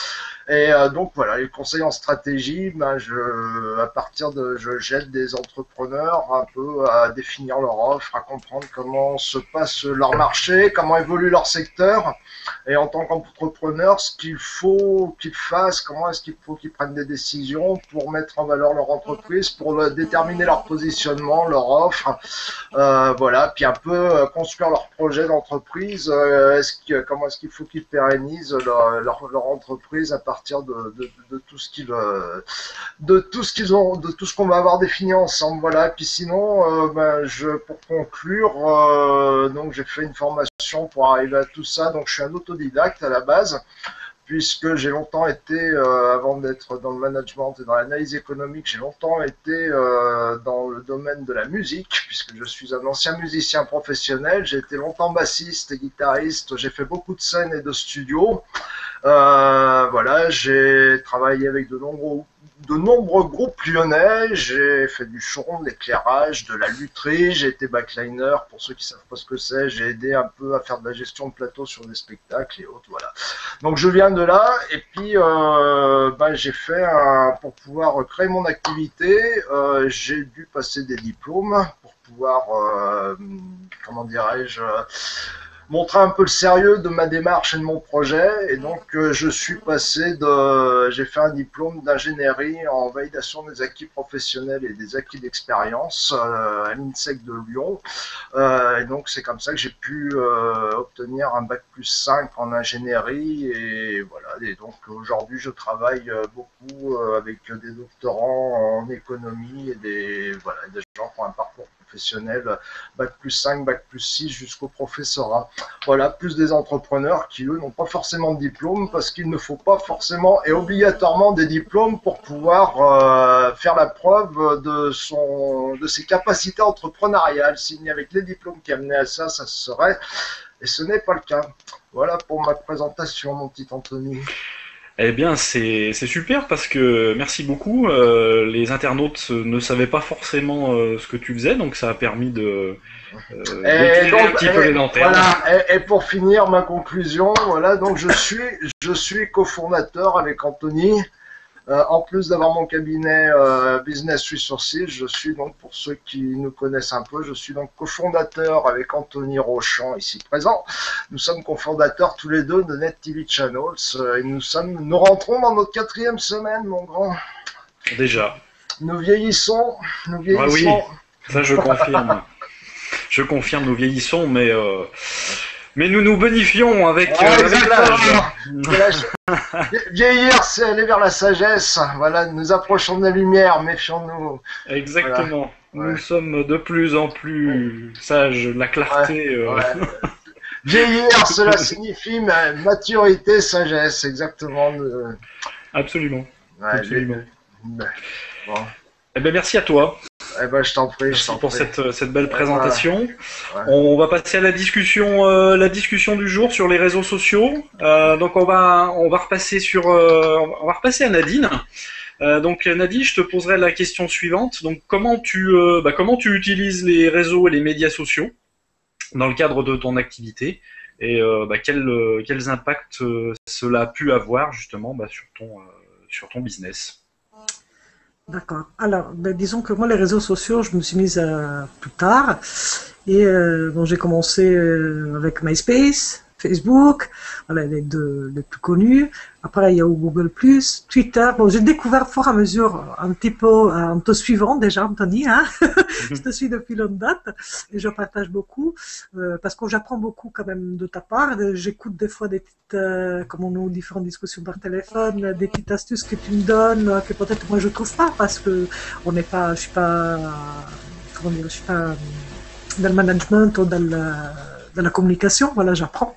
Speaker 2: Et euh, donc voilà, les conseils en stratégie, ben, je, à partir de, je j'aide des entrepreneurs un peu à définir leur offre, à comprendre comment se passe leur marché, comment évolue leur secteur, et en tant qu'entrepreneur, ce qu'il faut qu'ils fassent, comment est-ce qu'il faut qu'ils prennent des décisions pour mettre en valeur leur entreprise, pour déterminer leur positionnement, leur offre, euh, voilà, puis un peu euh, construire leur projet d'entreprise. Euh, est-ce que, comment est-ce qu'il faut qu'ils pérennisent leur, leur, leur entreprise à partir de, de, de tout ce qu'ils euh, de tout ce qu'ils ont, de tout ce qu'on va avoir défini ensemble. Voilà. Et puis sinon, euh, ben, je, pour conclure, euh, donc j'ai fait une formation pour arriver à tout ça. Donc je suis un autodidacte à la base, puisque j'ai longtemps été, euh, avant d'être dans le management et dans l'analyse économique, j'ai longtemps été euh, dans le domaine de la musique, puisque je suis un ancien musicien professionnel. J'ai été longtemps bassiste et guitariste, j'ai fait beaucoup de scènes et de studios. Euh, voilà, j'ai travaillé avec de nombreux, de nombreux groupes lyonnais, j'ai fait du chant, de l'éclairage, de la lutherie, j'ai été backliner, pour ceux qui savent pas ce que c'est, j'ai aidé un peu à faire de la gestion de plateau sur des spectacles et autres, voilà. Donc je viens de là, et puis euh, ben, j'ai fait, un, pour pouvoir créer mon activité, euh, j'ai dû passer des diplômes pour pouvoir, euh, comment dirais-je, montrer un peu le sérieux de ma démarche et de mon projet. Et donc, euh, je suis passé de... J'ai fait un diplôme d'ingénierie en validation des acquis professionnels et des acquis d'expérience euh, à l'INSEC de Lyon. Euh, et donc, c'est comme ça que j'ai pu euh, obtenir un bac plus cinq en ingénierie. Et voilà. Et donc, aujourd'hui, je travaille beaucoup euh, avec des doctorants en économie et des, voilà, des gens qui ont un parcours professionnel, bac plus cinq, bac plus six jusqu'au professorat. Voilà, plus des entrepreneurs qui, eux, n'ont pas forcément de diplôme parce qu'il ne faut pas forcément et obligatoirement des diplômes pour pouvoir euh, faire la preuve de, son, de ses capacités entrepreneuriales. S'il n'y avait que les diplômes qui amenaient à ça, ça se serait, et ce n'est pas le cas. Voilà pour ma présentation, mon petit Anthony.
Speaker 1: Eh bien, c'est c'est super parce que merci beaucoup. Euh, les internautes ne savaient pas forcément euh, ce que tu faisais, donc ça a permis de euh, d'éclairer un petit
Speaker 2: et,
Speaker 1: peu les lanternes.
Speaker 2: Voilà, et, et pour finir ma conclusion, voilà, donc je suis je suis cofondateur avec Anthony. Euh, en plus d'avoir mon cabinet euh, Business Resources, je suis donc, pour ceux qui nous connaissent un peu, je suis donc cofondateur avec Anthony Rochant, ici présent. Nous sommes cofondateurs tous les deux de Net T V Channels euh, et nous sommes, nous rentrons dans notre quatrième semaine, mon grand.
Speaker 1: Déjà.
Speaker 2: Nous vieillissons, nous vieillissons.
Speaker 1: Ah oui, ça je confirme. Je confirme, nous vieillissons, mais euh, mais nous nous bonifions avec,
Speaker 2: ah,
Speaker 1: euh, avec l'âge.
Speaker 2: Vieillir, c'est aller vers la sagesse. Voilà, nous approchons de la lumière, méfions-nous.
Speaker 1: Exactement.
Speaker 2: Voilà.
Speaker 1: Nous
Speaker 2: Ouais.
Speaker 1: sommes de plus en plus sages, la clarté.
Speaker 2: Ouais.
Speaker 1: Euh...
Speaker 2: Ouais. Vieillir, cela signifie maturité, sagesse, exactement.
Speaker 1: Absolument.
Speaker 2: Ouais,
Speaker 1: Absolument.
Speaker 2: Les... Bon.
Speaker 1: Eh ben merci à toi.
Speaker 2: Eh ben, je t'en prie.
Speaker 1: Merci
Speaker 2: je t'en
Speaker 1: pour
Speaker 2: prie.
Speaker 1: cette, cette belle présentation.
Speaker 2: Ouais.
Speaker 1: On va passer à la discussion, euh, la discussion du jour sur les réseaux sociaux. Euh, donc on va, on va repasser sur, euh, on va repasser à Nadine. Euh, donc Nadine, je te poserai la question suivante. Donc comment tu, euh, bah, comment tu utilises les réseaux et les médias sociaux dans le cadre de ton activité et euh, bah, quel, euh, quels impacts euh, cela a pu avoir justement bah, sur ton, euh, sur ton business.
Speaker 3: D'accord. Alors, ben, disons que moi, les réseaux sociaux, je me suis mise euh, plus tard. Et euh, bon, j'ai commencé euh, avec MySpace, Facebook, voilà, les deux les plus connus. Après, il y a eu Google plus, Twitter. Bon, j'ai découvert fort à mesure un petit peu en te suivant déjà, Anthony. Hein je te suis depuis longue date et je partage beaucoup euh, parce que j'apprends beaucoup quand même de ta part. J'écoute des fois des petites, euh, comme on a différentes discussions par téléphone, des petites astuces que tu me donnes que peut-être moi je trouve pas parce que on n'est pas, je suis pas, comment dire, je suis pas dans le management ou dans la, dans la communication. Voilà, j'apprends.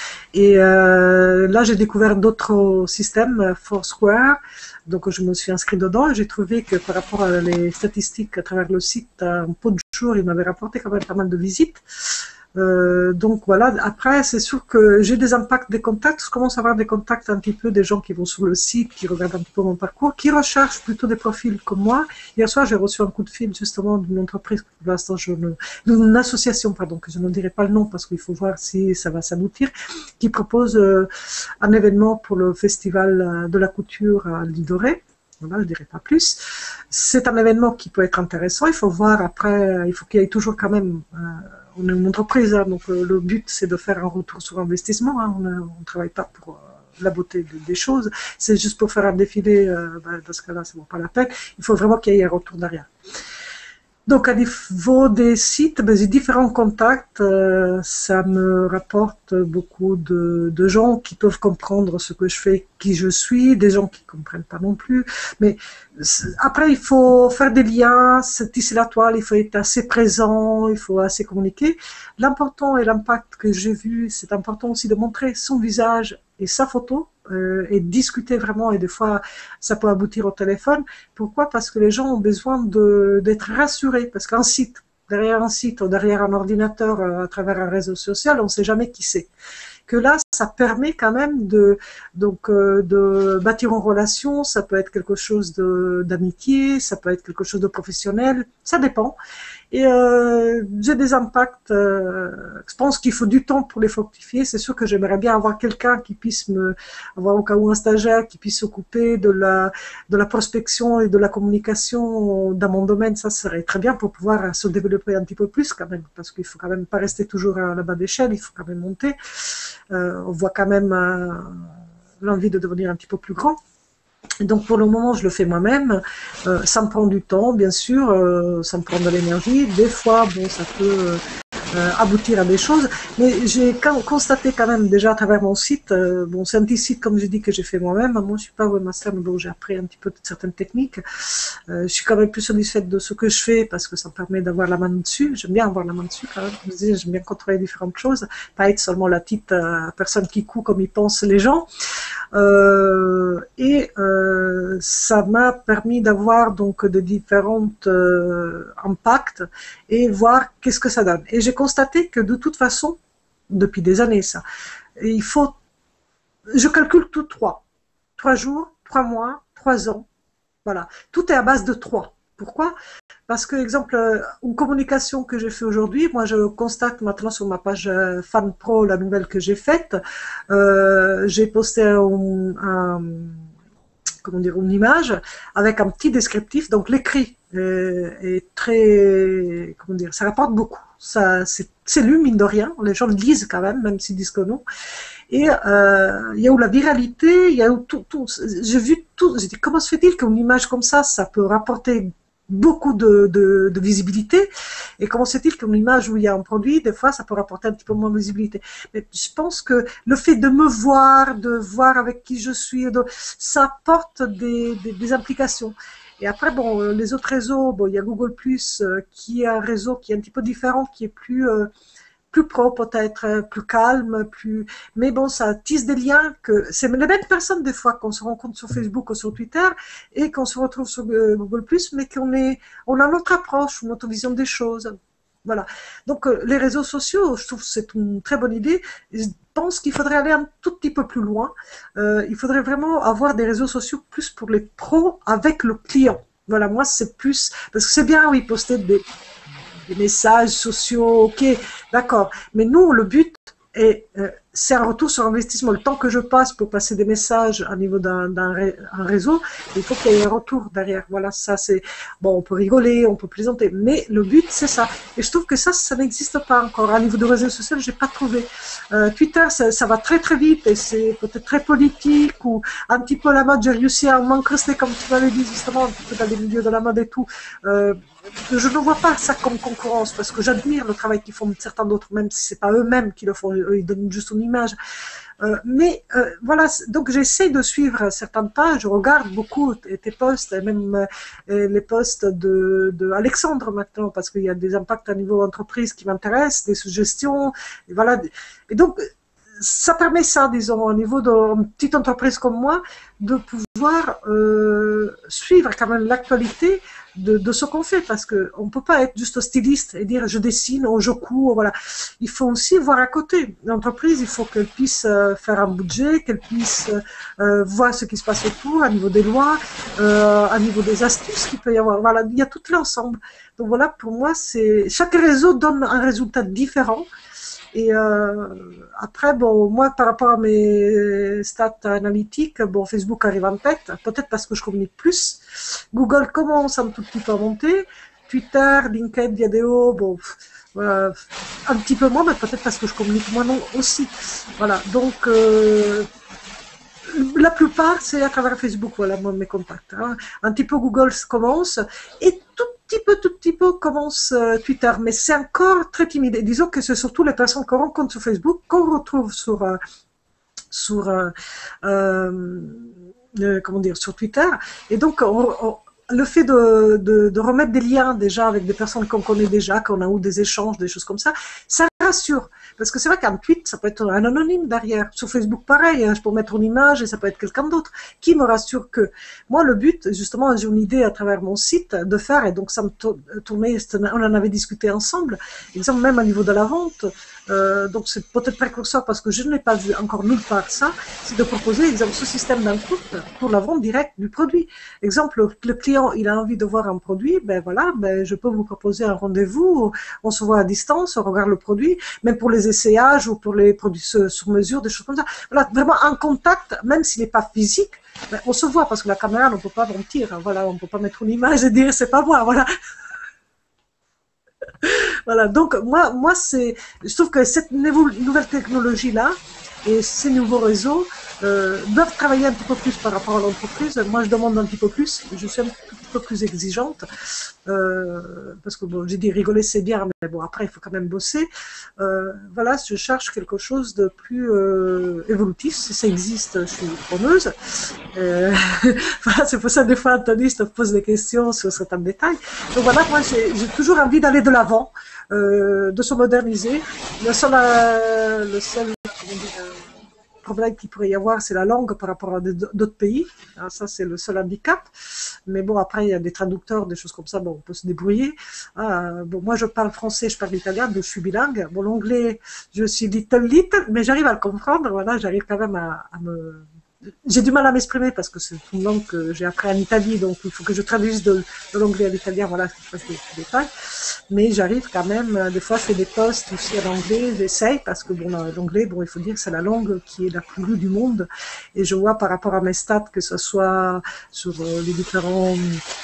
Speaker 3: Et euh, là, j'ai découvert d'autres systèmes, Foursquare, donc je me suis inscrit dedans et j'ai trouvé que par rapport à les statistiques à travers le site, un peu de jours, il m'avait rapporté quand même pas mal de visites. Euh, donc voilà, après c'est sûr que j'ai des impacts des contacts, je commence à avoir des contacts un petit peu des gens qui vont sur le site, qui regardent un petit peu mon parcours, qui recherchent plutôt des profils comme moi. Hier soir j'ai reçu un coup de fil justement d'une entreprise, pour l'instant je ne, d'une association pardon, que je ne dirai pas le nom parce qu'il faut voir si ça va s'aboutir, qui propose euh, un événement pour le festival de la couture à l'île de Ré. Voilà, je ne dirai pas plus. C'est un événement qui peut être intéressant, il faut voir après, il faut qu'il y ait toujours quand même... Euh, on est une entreprise, hein, donc euh, le but c'est de faire un retour sur investissement. Hein, on ne travaille pas pour euh, la beauté de, des choses, c'est juste pour faire un défilé. Euh, ben, dans ce cas-là, ça ne vaut pas la peine. Il faut vraiment qu'il y ait un retour derrière. Donc, à niveau des sites, ben, j'ai différents contacts. Euh, ça me rapporte beaucoup de, de gens qui peuvent comprendre ce que je fais, qui je suis, des gens qui comprennent pas non plus. Mais après, il faut faire des liens, tisser la toile, il faut être assez présent, il faut assez communiquer. L'important et l'impact que j'ai vu, c'est important aussi de montrer son visage et sa photo. Euh, et discuter vraiment, et des fois ça peut aboutir au téléphone. Pourquoi? Parce que les gens ont besoin d'être rassurés, parce qu'un site, derrière un site ou derrière un ordinateur, euh, à travers un réseau social, on ne sait jamais qui c'est. Que là, ça permet quand même de, donc, euh, de bâtir une relation, ça peut être quelque chose d'amitié, ça peut être quelque chose de professionnel, ça dépend. Et euh, j'ai des impacts, euh, je pense qu'il faut du temps pour les fructifier. C'est sûr que j'aimerais bien avoir quelqu'un qui puisse me, avoir au cas où un stagiaire qui puisse s'occuper de la, de la prospection et de la communication dans mon domaine. Ça serait très bien pour pouvoir se développer un petit peu plus quand même, parce qu'il faut quand même pas rester toujours à la bas d'échelle, il faut quand même monter. Euh, on voit quand même euh, l'envie de devenir un petit peu plus grand. Donc pour le moment, je le fais moi-même. Euh, ça me prend du temps, bien sûr, euh, ça me prend de l'énergie. Des fois, bon, ça peut euh, euh, aboutir à des choses, mais j'ai constaté quand même déjà à travers mon site, euh, bon, c'est un petit site comme je dis que j'ai fait moi-même. Moi, je suis pas webmaster, mais bon, j'ai appris un petit peu de certaines techniques. Euh, je suis quand même plus satisfaite de ce que je fais parce que ça me permet d'avoir la main dessus. J'aime bien avoir la main dessus quand même. Comme je disais, j'aime bien contrôler différentes choses, pas être seulement la petite euh, personne qui coud comme ils pensent les gens. Euh, et euh, ça m'a permis d'avoir donc de différents euh, impacts et voir qu'est-ce que ça donne. Et j'ai constaté que de toute façon, depuis des années ça, il faut, je calcule tout trois, trois jours, trois mois, trois ans, voilà, tout est à base de trois. Pourquoi? Parce que, exemple, une communication que j'ai fait aujourd'hui, moi je constate maintenant sur ma page Fan Pro, la nouvelle que j'ai faite, euh, j'ai posté un, un, comment dire, une image avec un petit descriptif, donc l'écrit est, est très, comment dire, ça rapporte beaucoup, ça c'est lu mine de rien, les gens lisent quand même, même s'ils disent que non. Et euh, il y a eu la viralité, il y a eu tout, tout j'ai vu tout, j'ai dit comment se fait-il qu'une image comme ça, ça peut rapporter beaucoup de, de, de visibilité, et comment se fait-il qu'une image où il y a un produit, des fois ça peut rapporter un petit peu moins de visibilité. Mais je pense que le fait de me voir, de voir avec qui je suis, de, ça apporte des, des, des implications. Et après, bon, les autres réseaux, bon, il y a Google Plus, euh, qui est un réseau qui est un petit peu différent, qui est plus... Euh, plus propre peut-être, plus calme, plus... Mais bon, ça tisse des liens que... C'est les mêmes personnes des fois qu'on se rencontre sur Facebook ou sur Twitter et qu'on se retrouve sur Google plus, mais qu'on est... on a notre approche, notre vision des choses. Voilà. Donc les réseaux sociaux, je trouve que c'est une très bonne idée. Je pense qu'il faudrait aller un tout petit peu plus loin. Euh, il faudrait vraiment avoir des réseaux sociaux plus pour les pros avec le client. Voilà, moi c'est plus... Parce que c'est bien, oui, poster des... des messages sociaux, ok, d'accord. Mais nous, le but est, euh, c'est un retour sur investissement. Le temps que je passe pour passer des messages à niveau d'un ré, réseau, il faut qu'il y ait un retour derrière. Voilà, ça c'est... Bon, on peut rigoler, on peut plaisanter, mais le but, c'est ça. Et je trouve que ça, ça n'existe pas encore. À niveau de réseau social, je n'ai pas trouvé. Euh, Twitter, ça, ça va très très vite et c'est peut-être très politique ou un petit peu à la mode. J'ai réussi à m'encruster, comme tu m'avais dit, justement, un petit peu dans les milieux de la mode et tout. Euh, je ne vois pas ça comme concurrence parce que j'admire le travail qu'ils font certains d'autres, même si c'est pas eux-mêmes qui le font, eux, ils donnent juste une image. Euh, mais euh, voilà, donc j'essaie de suivre certaines pages, je regarde beaucoup tes posts, et même euh, les posts de, de Alexandre maintenant, parce qu'il y a des impacts à niveau entreprise qui m'intéressent, des suggestions, et voilà. Et donc, ça permet ça, disons, au niveau d'une petite entreprise comme moi, de pouvoir euh, suivre quand même l'actualité de, de ce qu'on fait, parce que on peut pas être juste styliste et dire je dessine ou je couds, voilà. Il faut aussi voir à côté. L'entreprise, il faut qu'elle puisse euh, faire un budget, qu'elle puisse euh, voir ce qui se passe autour, à niveau des lois, euh, à niveau des astuces qu'il peut y avoir. Voilà, il y a tout l'ensemble. Donc voilà, pour moi, c'est chaque réseau donne un résultat différent. Et euh, après, bon, moi, par rapport à mes stats analytiques, bon, Facebook arrive en tête, peut-être parce que je communique plus. Google commence un tout petit peu à monter. Twitter, LinkedIn, Viadeo, bon, euh, un petit peu moins, mais peut-être parce que je communique moins non aussi. Voilà, donc euh, la plupart, c'est à travers Facebook, voilà, moi, mes contacts. Hein. Un petit peu Google commence, et tout petit peu, tout petit peu commence euh, Twitter, mais c'est encore très timide. Et disons que c'est surtout les personnes qu'on rencontre sur Facebook, qu'on retrouve sur, euh, sur, euh, euh, euh, comment dire, sur Twitter. Et donc, on, on, le fait de, de, de remettre des liens déjà avec des personnes qu'on connaît déjà, qu'on a eu des échanges, des choses comme ça, ça rassure. Parce que c'est vrai qu'un tweet, ça peut être un anonyme derrière. Sur Facebook, pareil, hein, je peux mettre une image et ça peut être quelqu'un d'autre qui me rassure que. Moi, le but, justement, j'ai une idée à travers mon site de faire, et donc ça me tournait, on en avait discuté ensemble, exemple même au niveau de la vente, euh, donc c'est peut-être précurseur parce que je n'ai pas vu encore nulle part ça, c'est de proposer, exemple, ce système d'un coup pour la vente directe du produit. Exemple, le client, il a envie de voir un produit, ben voilà, ben je peux vous proposer un rendez-vous, on se voit à distance, on regarde le produit, même pour les essayages ou pour les produits sur mesure, des choses comme ça. Voilà, vraiment un contact, même s'il n'est pas physique, ben on se voit parce que la caméra, on ne peut pas mentir, hein, voilà, on ne peut pas mettre une image et dire c'est pas moi, voilà. Voilà, donc moi, moi c'est, je trouve que cette nouvelle technologie-là et ces nouveaux réseaux euh, doivent travailler un petit peu plus par rapport à l'entreprise. Moi, je demande un petit peu plus, je suis un petit peu plus exigeante, euh, parce que bon, j'ai dit rigoler c'est bien, mais bon, après il faut quand même bosser. Euh, voilà, je cherche quelque chose de plus euh, évolutif, si ça existe, je suis preneuse. Euh, voilà, c'est pour ça des fois Anthony je te pose des questions sur certains détails. Donc voilà, moi j'ai toujours envie d'aller de l'avant, euh, de se moderniser. Le seul, euh, le seul comment dire, euh, problème qu'il pourrait y avoir, c'est la langue par rapport à d'autres pays. Alors ça, c'est le seul handicap. Mais bon, après, il y a des traducteurs, des choses comme ça, bon, on peut se débrouiller. Ah, bon, moi, je parle français, je parle italien, donc je suis bilingue. Bon, l'anglais, je suis little little, mais j'arrive à le comprendre. Voilà, j'arrive quand même à, à me... J'ai du mal à m'exprimer parce que c'est une langue que j'ai appris en Italie, donc il faut que je traduise de, de l'anglais à l'italien, voilà, c'est des, des détails. Mais j'arrive quand même, des fois je fais des posts aussi en anglais, j'essaye, parce que bon, l'anglais, bon, il faut dire que c'est la langue qui est la plus lue du monde, et je vois par rapport à mes stats, que ce soit sur les différents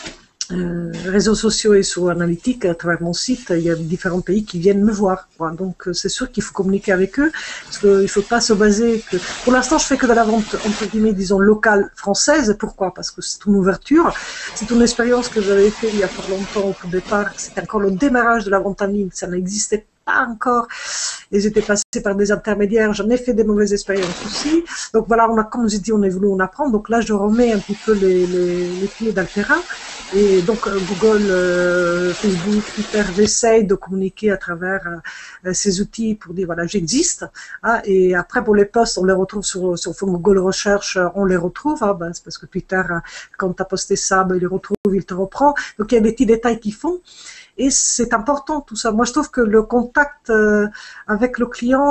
Speaker 3: Euh, réseaux sociaux et sur Analytics, à travers mon site, il y a différents pays qui viennent me voir. Quoi. Donc c'est sûr qu'il faut communiquer avec eux, parce qu'il ne faut pas se baser que... Pour l'instant, je fais que de la vente, entre guillemets, disons, locale française. Pourquoi? Parce que c'est une ouverture. C'est une expérience que j'avais fait il y a fort longtemps au départ. C'était encore le démarrage de la vente en ligne. Ça n'existait pas encore. Et j'étais passée par des intermédiaires. J'en ai fait des mauvaises expériences aussi. Donc voilà, on a, comme j'ai dit, on est voulu, on apprend. Donc là, je remets un petit peu les, les, les pieds dans le terrain. Et donc Google, euh, Facebook, Twitter, j'essaye de communiquer à travers euh, ces outils pour dire voilà j'existe. Hein, et après pour les posts on les retrouve sur, sur Google Recherche, on les retrouve. Hein, ben, c'est parce que Twitter quand tu as posté ça, ben, il les retrouve, il te reprend. Donc il y a des petits détails qui font. Et c'est important tout ça. Moi, je trouve que le contact euh, avec le client,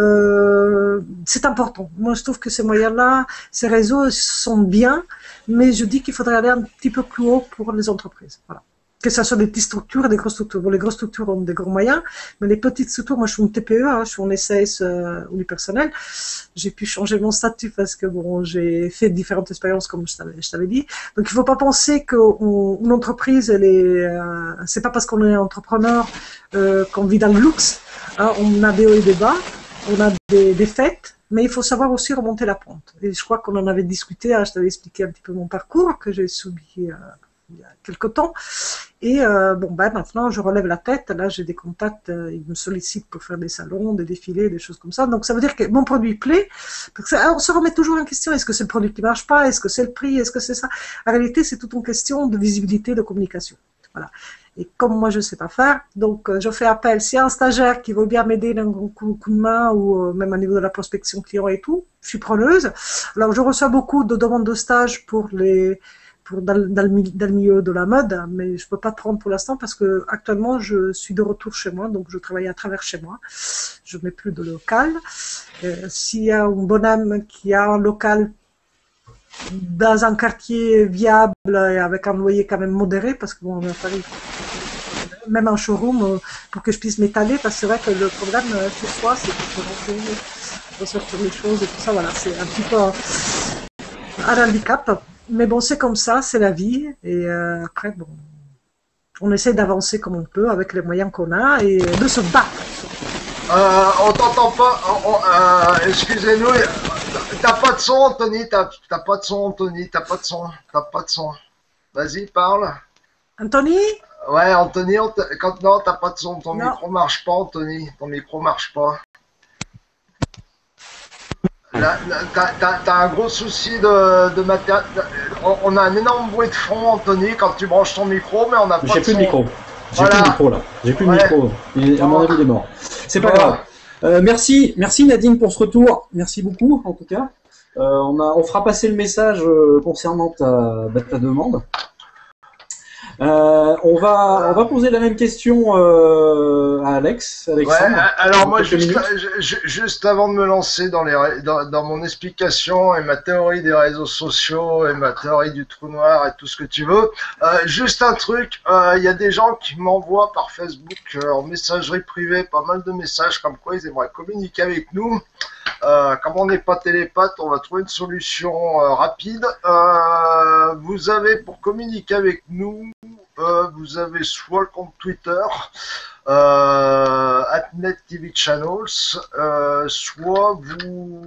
Speaker 3: euh, c'est important. Moi, je trouve que ces moyens-là, ces réseaux sont bien, mais je dis qu'il faudrait aller un petit peu plus haut pour les entreprises. Voilà. Que ce soit des petites structures et des grosses structures. Bon, les grosses structures ont des gros moyens, mais les petites structures, moi je suis une T P E, hein, je suis en S A S euh, ou du personnel. J'ai pu changer mon statut parce que bon, j'ai fait différentes expériences comme je t'avais, je t'avais dit. Donc il ne faut pas penser qu'une entreprise, elle est, euh, c'est pas parce qu'on est entrepreneur euh, qu'on vit dans le luxe. Hein, on a des hauts et des bas, on a des, des fêtes. Mais il faut savoir aussi remonter la pente. Et je crois qu'on en avait discuté, hein, je t'avais expliqué un petit peu mon parcours que j'ai subi euh, il y a quelque temps. Et euh, bon, ben maintenant, je relève la tête. Là, j'ai des contacts, euh, ils me sollicitent pour faire des salons, des défilés, des choses comme ça. Donc, ça veut dire que mon produit plaît. Parce que, alors, on se remet toujours en question. Est-ce que c'est le produit qui marche pas? Est-ce que c'est le prix? Est-ce que c'est ça? En réalité, c'est toute une question de visibilité, de communication. Voilà. Et comme moi, je ne sais pas faire, donc euh, je fais appel. S'il y a un stagiaire qui veut bien m'aider d'un coup, coup de main, ou euh, même au niveau de la prospection client et tout, je suis preneuse. Alors, je reçois beaucoup de demandes de stage pour les pour dans, dans, le, mi- dans le milieu de la mode, mais je peux pas te prendre pour l'instant parce que actuellement je suis de retour chez moi, donc je travaille à travers chez moi. Je n'ai plus de local. Euh, S'il y a une bonne âme qui a un local dans un quartier viable et avec un loyer quand même modéré, parce que bon, on a fallu même un showroom euh, pour que je puisse m'étaler, parce que c'est vrai que le problème euh, chez soi, c'est qu'il faut rentrer, ressortir les choses et tout ça, voilà, c'est un petit peu un handicap. Mais bon, c'est comme ça, c'est la vie, et euh, après, bon, on essaie d'avancer comme on peut avec les moyens qu'on a et de se battre.
Speaker 2: Euh, on t'entend pas. on- on- euh, Excusez-nous. T'as pas de son, Anthony. T'as t'as pas de son, Anthony. T'as pas de son. T'as pas de son. Vas-y, parle.
Speaker 3: Anthony?
Speaker 2: Ouais, Anthony. on t- Quand non, t'as pas de son. Ton
Speaker 3: Non.
Speaker 2: micro marche pas, Anthony. Ton micro marche pas. Là, là, t'as t'as- t'as un gros souci de, de matériel. On, on a un énorme bruit de fond, Anthony, quand tu branches ton micro, mais on n'a pas
Speaker 4: J'ai
Speaker 2: de
Speaker 4: plus
Speaker 2: son.
Speaker 4: de micro. J'ai
Speaker 2: Voilà.
Speaker 4: plus de micro là. J'ai plus de
Speaker 2: Ouais.
Speaker 4: micro. Et à mon avis, il est mort. C'est pas
Speaker 2: Voilà.
Speaker 4: grave. Euh, merci, merci Nadine pour ce retour. Merci beaucoup en tout cas. Euh, on a, on fera passer le message euh, concernant ta, bah, ta demande. Euh, on va, on va poser la même question euh, à Alex.
Speaker 2: Ouais,
Speaker 4: Alexandre.
Speaker 2: alors moi,
Speaker 4: Quelques
Speaker 2: juste,
Speaker 4: minutes.
Speaker 2: ju- ju- juste avant de me lancer dans, les, ré- dans, dans mon explication et ma théorie des réseaux sociaux et ma théorie du trou noir et tout ce que tu veux, euh, juste un truc, euh, il y a des gens qui m'envoient par Facebook euh, en messagerie privée pas mal de messages comme quoi ils aimeraient communiquer avec nous. Euh, comme on n'est pas télépathe, on va trouver une solution euh, rapide. Euh, vous avez, pour communiquer avec nous, euh, vous avez soit le compte Twitter, euh, at NetTVChannels, euh, soit vous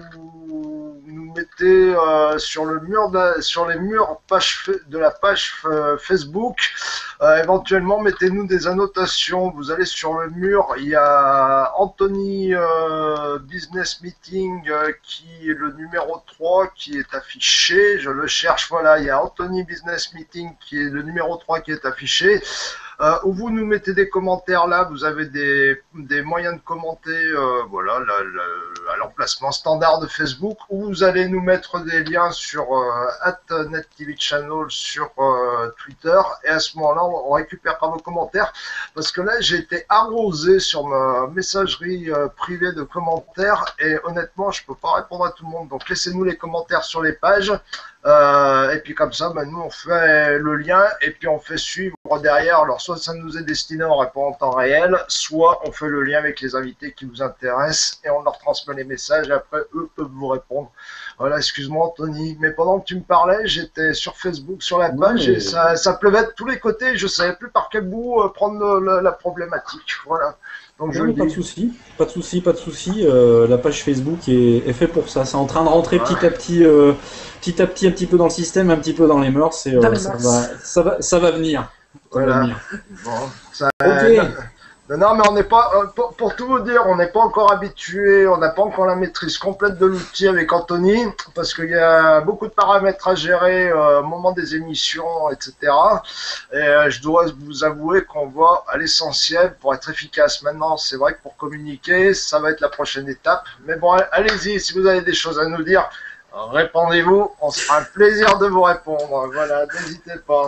Speaker 2: nous mettez euh, sur le mur de la- sur les murs page, de la page euh, Facebook. Euh, éventuellement, mettez-nous des annotations. Vous allez sur le mur, il y a Anthony euh, Business Meeting euh, qui est le numéro trois qui est affiché. Je le cherche, voilà, il y a Anthony Business Meeting qui est le numéro trois qui est affiché. Euh, où vous nous mettez des commentaires là, vous avez des, des moyens de commenter, euh, voilà, la- la- à l'emplacement standard de Facebook, où vous allez nous mettre des liens sur euh, at NetTVChannel sur euh, Twitter, et à ce moment-là, on, on récupérera vos commentaires, parce que là, j'ai été arrosé sur ma messagerie euh, privée de commentaires, et honnêtement, je peux pas répondre à tout le monde, donc laissez-nous les commentaires sur les pages. Euh, et puis comme ça, ben, nous on fait le lien et puis on fait suivre derrière. Alors soit ça nous est destiné, on répond en temps réel, soit on fait le lien avec les invités qui vous intéressent et on leur transmet les messages et après eux peuvent vous répondre. Voilà, excuse-moi Anthony, mais pendant que tu me parlais, j'étais sur Facebook, sur la page
Speaker 4: Ouais.
Speaker 2: et ça, ça pleuvait de tous les côtés. Je savais plus par quel bout euh, prendre le- la, la problématique. Voilà. Donc je
Speaker 4: Non,
Speaker 2: le
Speaker 4: mais pas de
Speaker 2: dis.
Speaker 4: souci, pas de souci, pas de souci. Euh, la page Facebook est, est fait pour ça. C'est en train de rentrer petit à petit, euh, petit à petit, un petit peu dans le système, un petit peu dans les mœurs. Et, euh,
Speaker 3: Dans les
Speaker 4: ça,
Speaker 3: mœurs.
Speaker 4: va, ça va, ça va venir. Ça va
Speaker 2: Voilà.
Speaker 4: venir.
Speaker 2: Bon, ça,
Speaker 4: Ok.
Speaker 2: Non, non, mais on n'est pas, euh, pour, pour tout vous dire, on n'est pas encore habitué, on n'a pas encore la maîtrise complète de l'outil avec Anthony, parce qu'il y a beaucoup de paramètres à gérer euh, au moment des émissions, et cetera. Et euh, je dois vous avouer qu'on va à l'essentiel pour être efficace. Maintenant, c'est vrai que pour communiquer, ça va être la prochaine étape. Mais bon, allez-y, si vous avez des choses à nous dire, répondez-vous, on se fera un plaisir de vous répondre. Voilà, n'hésitez pas.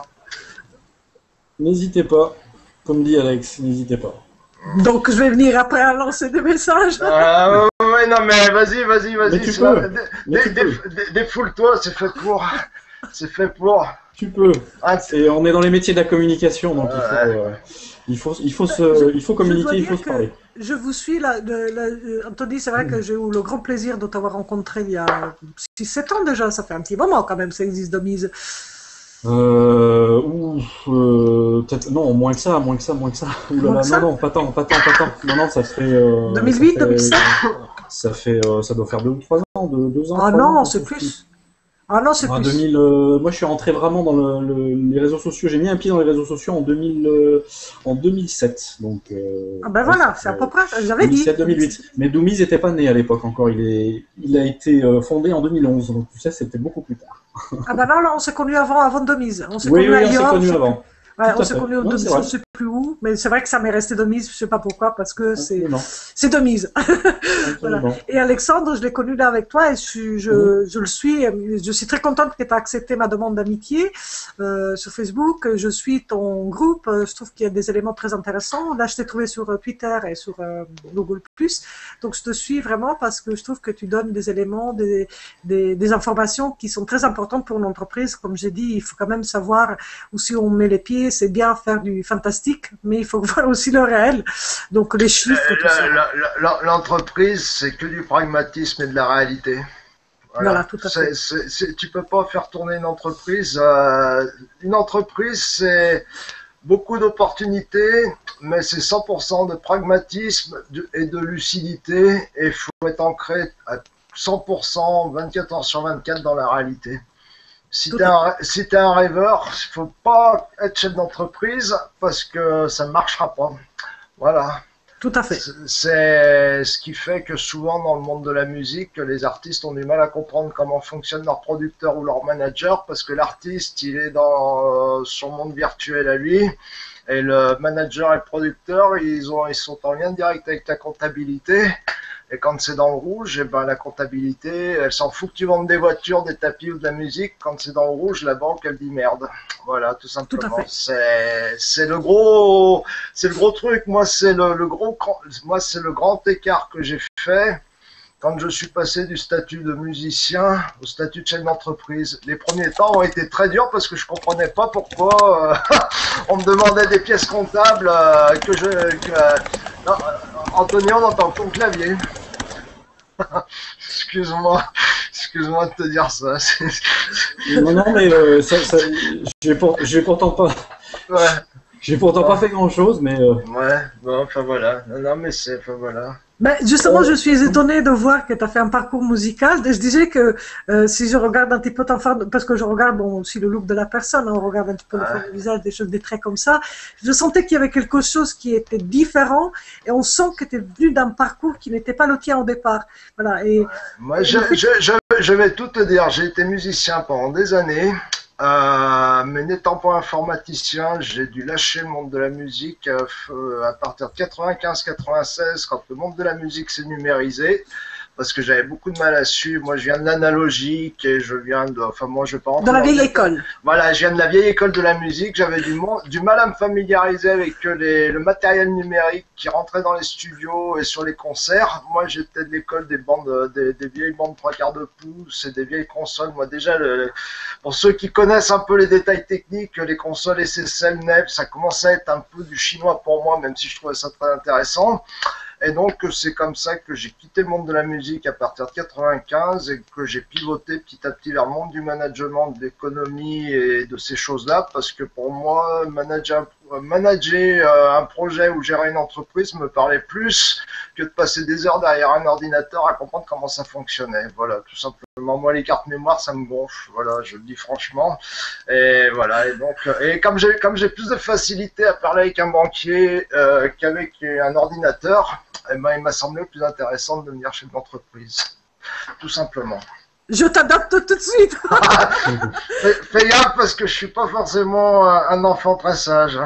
Speaker 4: N'hésitez pas, comme dit Alex, n'hésitez pas.
Speaker 3: Donc je vais venir après à lancer des messages.
Speaker 2: Ah ouais, non mais vas-y, vas-y, vas-y.
Speaker 4: Mais tu
Speaker 2: c'est
Speaker 4: peux.
Speaker 2: là, dé-
Speaker 4: Mais
Speaker 2: dé-
Speaker 4: tu
Speaker 2: dé-
Speaker 4: peux.
Speaker 2: dé- Défoule-toi, c'est fait pour. C'est fait pour.
Speaker 4: Tu peux.
Speaker 2: Ah, c'est-
Speaker 4: Et on est dans les métiers de la communication, donc il faut,
Speaker 2: Ouais.
Speaker 4: euh, il faut, il faut se, il faut
Speaker 3: Je
Speaker 4: communiquer,
Speaker 3: dois
Speaker 4: il faut
Speaker 3: dire
Speaker 4: se
Speaker 3: que
Speaker 4: parler.
Speaker 3: je vous suis là, de, là, euh, Anthony, c'est vrai que j'ai eu le grand plaisir de t'avoir rencontré il y a six sept ans déjà, ça fait un petit moment quand même, ça existe de mise.
Speaker 4: Euh, ouf, euh, peut-être, non, moins que ça, moins que ça, moins que ça. Ouh là
Speaker 3: Moins
Speaker 4: là,
Speaker 3: que ça
Speaker 4: non, non, pas tant, pas tant, pas tant. Non, non, ça fait, euh,
Speaker 3: deux mille huit,
Speaker 4: ça fait,
Speaker 3: deux mille sept
Speaker 4: ça fait, euh, ça doit faire deux ou trois ans, deux, deux ans.
Speaker 3: Ah
Speaker 4: trois ans,
Speaker 3: non,
Speaker 4: un
Speaker 3: c'est
Speaker 4: peu
Speaker 3: plus. Ah non, c'est
Speaker 4: Ah,
Speaker 3: plus.
Speaker 4: deux mille, euh, moi, je suis rentré vraiment dans le, le- les réseaux sociaux. J'ai mis un pied dans les réseaux sociaux en deux mille, euh, en deux mille sept. Donc, euh,
Speaker 3: Ah ben
Speaker 4: ouais,
Speaker 3: voilà,
Speaker 4: ça
Speaker 3: c'est à
Speaker 4: fait
Speaker 3: peu près, j'avais dit.
Speaker 4: deux mille sept, deux mille huit. Mais Doomies n'était pas né à l'époque encore. Il est, il a été euh, fondé en deux mille onze. Donc, tu sais, c'était beaucoup plus tard.
Speaker 3: Ah ben non, là, on s'est connus avant, avant de mise. On s'est
Speaker 4: Oui,
Speaker 3: connus
Speaker 4: oui,
Speaker 3: à
Speaker 4: on s'est
Speaker 3: Lyon.
Speaker 4: connus
Speaker 3: je sais
Speaker 4: avant.
Speaker 3: plus. Ouais,
Speaker 4: Tout
Speaker 3: on
Speaker 4: à
Speaker 3: s'est
Speaker 4: fait.
Speaker 3: connus en
Speaker 4: Ouais,
Speaker 3: deux
Speaker 4: c'est
Speaker 3: mille, je
Speaker 4: vrai.
Speaker 3: sais plus où, mais c'est vrai que ça m'est resté de mise, je sais pas pourquoi, parce que c'est
Speaker 4: Absolument.
Speaker 3: c'est de mise. Voilà.
Speaker 4: Absolument.
Speaker 3: Et Alexandre, je l'ai connu là avec toi et je, je,
Speaker 4: Mhm.
Speaker 3: je le suis. Je suis très contente que tu as accepté ma demande d'amitié euh, sur Facebook. Je suis ton groupe. Je trouve qu'il y a des éléments très intéressants. Là, je t'ai trouvé sur Twitter et sur euh, Google plus. Donc, je te suis vraiment parce que je trouve que tu donnes des éléments, des, des, des informations qui sont très importantes pour une entreprise. Comme j'ai dit, il faut quand même savoir où si on met les pieds. C'est bien faire du fantastique, mais il faut voir aussi le réel. Donc, les chiffres et tout ça.
Speaker 2: La- la- la- L'entreprise, c'est que du pragmatisme et de la réalité. Voilà.
Speaker 3: Voilà, tout à fait.
Speaker 2: C'est- c'est- c'est- tu peux pas faire tourner une entreprise. euh, une entreprise, c'est beaucoup d'opportunités, mais c'est cent pour cent de pragmatisme de- et de lucidité. Et il faut être ancré à cent pour cent, vingt-quatre heures sur vingt-quatre dans la réalité. Si
Speaker 3: Tout
Speaker 2: t'es
Speaker 3: à
Speaker 2: un, si t'es un rêveur, il faut pas être chef d'entreprise parce que ça ne marchera pas. Voilà.
Speaker 3: Tout à fait.
Speaker 2: C'est c'est ce qui fait que souvent dans le monde de la musique, les artistes ont du mal à comprendre comment fonctionne leur producteur ou leur manager parce que l'artiste, il est dans euh, son monde virtuel à lui et le manager et le producteur, ils, ont, ils sont en lien direct avec ta comptabilité. Et quand c'est dans le rouge, eh ben, la comptabilité, elle s'en fout que tu vendes des voitures, des tapis ou de la musique. Quand c'est dans le rouge, la banque, elle dit merde. Voilà, tout simplement.
Speaker 3: fait.
Speaker 2: C'est, c'est le gros, c'est le gros truc. Moi, c'est le, le gros, moi, c'est le grand écart que j'ai fait quand je suis passé du statut de musicien au statut de chef d'entreprise. Les premiers temps ont été très durs parce que je comprenais pas pourquoi euh, on me demandait des pièces comptables euh, que je, que, euh, non, Anthony, on entend ton clavier. Excuse-moi, excuse-moi de te dire ça.
Speaker 4: Non, non, mais euh, ça, ça, j'ai pour, j'ai pourtant pas,
Speaker 2: Ouais,
Speaker 4: j'ai pourtant pas fait grand chose, mais euh,
Speaker 2: ouais, bon, enfin voilà. Non, non, mais c'est, enfin voilà.
Speaker 3: Ben, justement,
Speaker 4: Euh,
Speaker 3: je suis étonnée de voir que tu as fait un parcours musical. Je disais que euh, si je regarde un petit peu ton forme, parce que je regarde bon, aussi le look de la personne, hein, on regarde un petit peu le forme du visage, des choses, des traits comme ça, je sentais qu'il y avait quelque chose qui était différent et on sent que tu es venu d'un parcours qui n'était pas le tien au départ. Voilà. Et
Speaker 2: Moi, je, je, je, je vais tout te dire. J'ai été musicien pendant des années. Euh, mais n'étant pas informaticien, j'ai dû lâcher le monde de la musique euh, à partir de quatre-vingt-quinze quatre-vingt-seize, quand le monde de la musique s'est numérisé, parce que j'avais beaucoup de mal à suivre. Moi, je viens de l'analogique et je viens de, enfin moi, je vais pas rentrer
Speaker 3: dans la
Speaker 2: dans
Speaker 3: vieille
Speaker 2: le-
Speaker 3: école.
Speaker 2: Voilà, je viens de la vieille école de la musique. J'avais du, mon- du mal à me familiariser avec les, le matériel numérique qui rentrait dans les studios et sur les concerts. Moi, j'étais de l'école des bandes, des, des vieilles bandes trois quarts de pouce et des vieilles consoles. Moi, déjà, le, pour ceux qui connaissent un peu les détails techniques, les consoles S S L, N E P, ça commençait à être un peu du chinois pour moi, même si je trouvais ça très intéressant. Et donc, c'est comme ça que j'ai quitté le monde de la musique à partir de quatre-vingt-quinze et que j'ai pivoté petit à petit vers le monde du management, de l'économie et de ces choses-là, parce que pour moi, manager, manager euh, un projet ou gérer une entreprise me parlait plus que de passer des heures derrière un ordinateur à comprendre comment ça fonctionnait. Voilà, tout simplement. Moi, les cartes mémoire, ça me gonfle. Voilà, je le dis franchement. Et voilà. Et donc, et comme j'ai comme j'ai plus de facilité à parler avec un banquier euh, qu'avec un ordinateur, eh ben, il m'a semblé plus intéressant de devenir chef d'entreprise, tout simplement.
Speaker 3: Je t'adapte tout de suite.
Speaker 2: Fais, fais gaffe parce que je suis pas forcément un, un enfant très sage.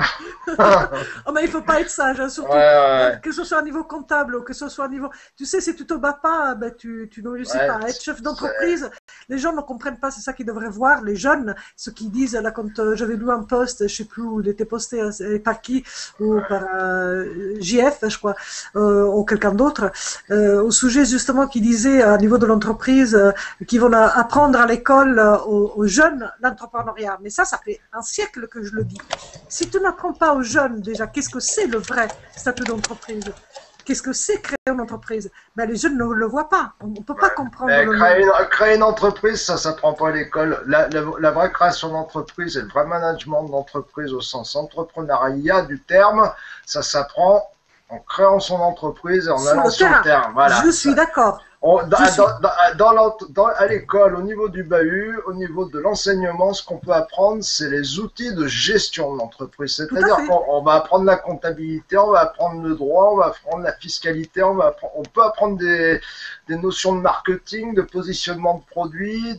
Speaker 3: Oh, mais il faut pas être sage, hein, surtout
Speaker 2: Ouais, ouais, ouais.
Speaker 3: que ce soit au niveau comptable ou que ce soit au niveau. Tu sais, si tu te bats pas, ben, tu, tu ne réussis
Speaker 2: Ouais,
Speaker 3: pas. Être chef d'entreprise, les gens ne comprennent pas, c'est ça qu'ils devraient voir. Les jeunes, ceux qui disent, là, quand euh, j'avais lu un post, je sais plus où il était posté, euh, par qui, ou par euh, J F, je crois, euh, ou quelqu'un d'autre, euh, au sujet justement qui disait, à niveau de l'entreprise, euh, qui vont apprendre à l'école euh, aux, aux jeunes l'entrepreneuriat. Mais ça, ça fait un siècle que je le dis. Si tu n'apprends pas aux jeunes déjà qu'est-ce que c'est le vrai statut d'entreprise, qu'est-ce que c'est créer une entreprise, ben, les jeunes ne le voient pas. On ne peut pas comprendre.
Speaker 2: Mais
Speaker 3: le
Speaker 2: créer, une, créer une entreprise, ça ne s'apprend pas à l'école. La, la, la vraie création d'entreprise et le vrai management d'entreprise au sens entrepreneuriat du terme, ça s'apprend en créant son entreprise et en
Speaker 3: Sur
Speaker 2: allant
Speaker 3: le
Speaker 2: sur
Speaker 3: terrain.
Speaker 2: le terrain. Voilà.
Speaker 3: Je suis d'accord.
Speaker 2: On- dans,
Speaker 3: Je suis-
Speaker 2: dans- dans- dans l'ent- dans- à l'école, au niveau du bahut, au niveau de l'enseignement, ce qu'on peut apprendre, c'est les outils de gestion de l'entreprise.
Speaker 3: Tout à
Speaker 2: C'est-à-dire
Speaker 3: fait.
Speaker 2: qu'on on va apprendre la comptabilité, on va apprendre le droit, on va apprendre la fiscalité, on, va appre- on peut apprendre des, des notions de marketing, de positionnement de produits,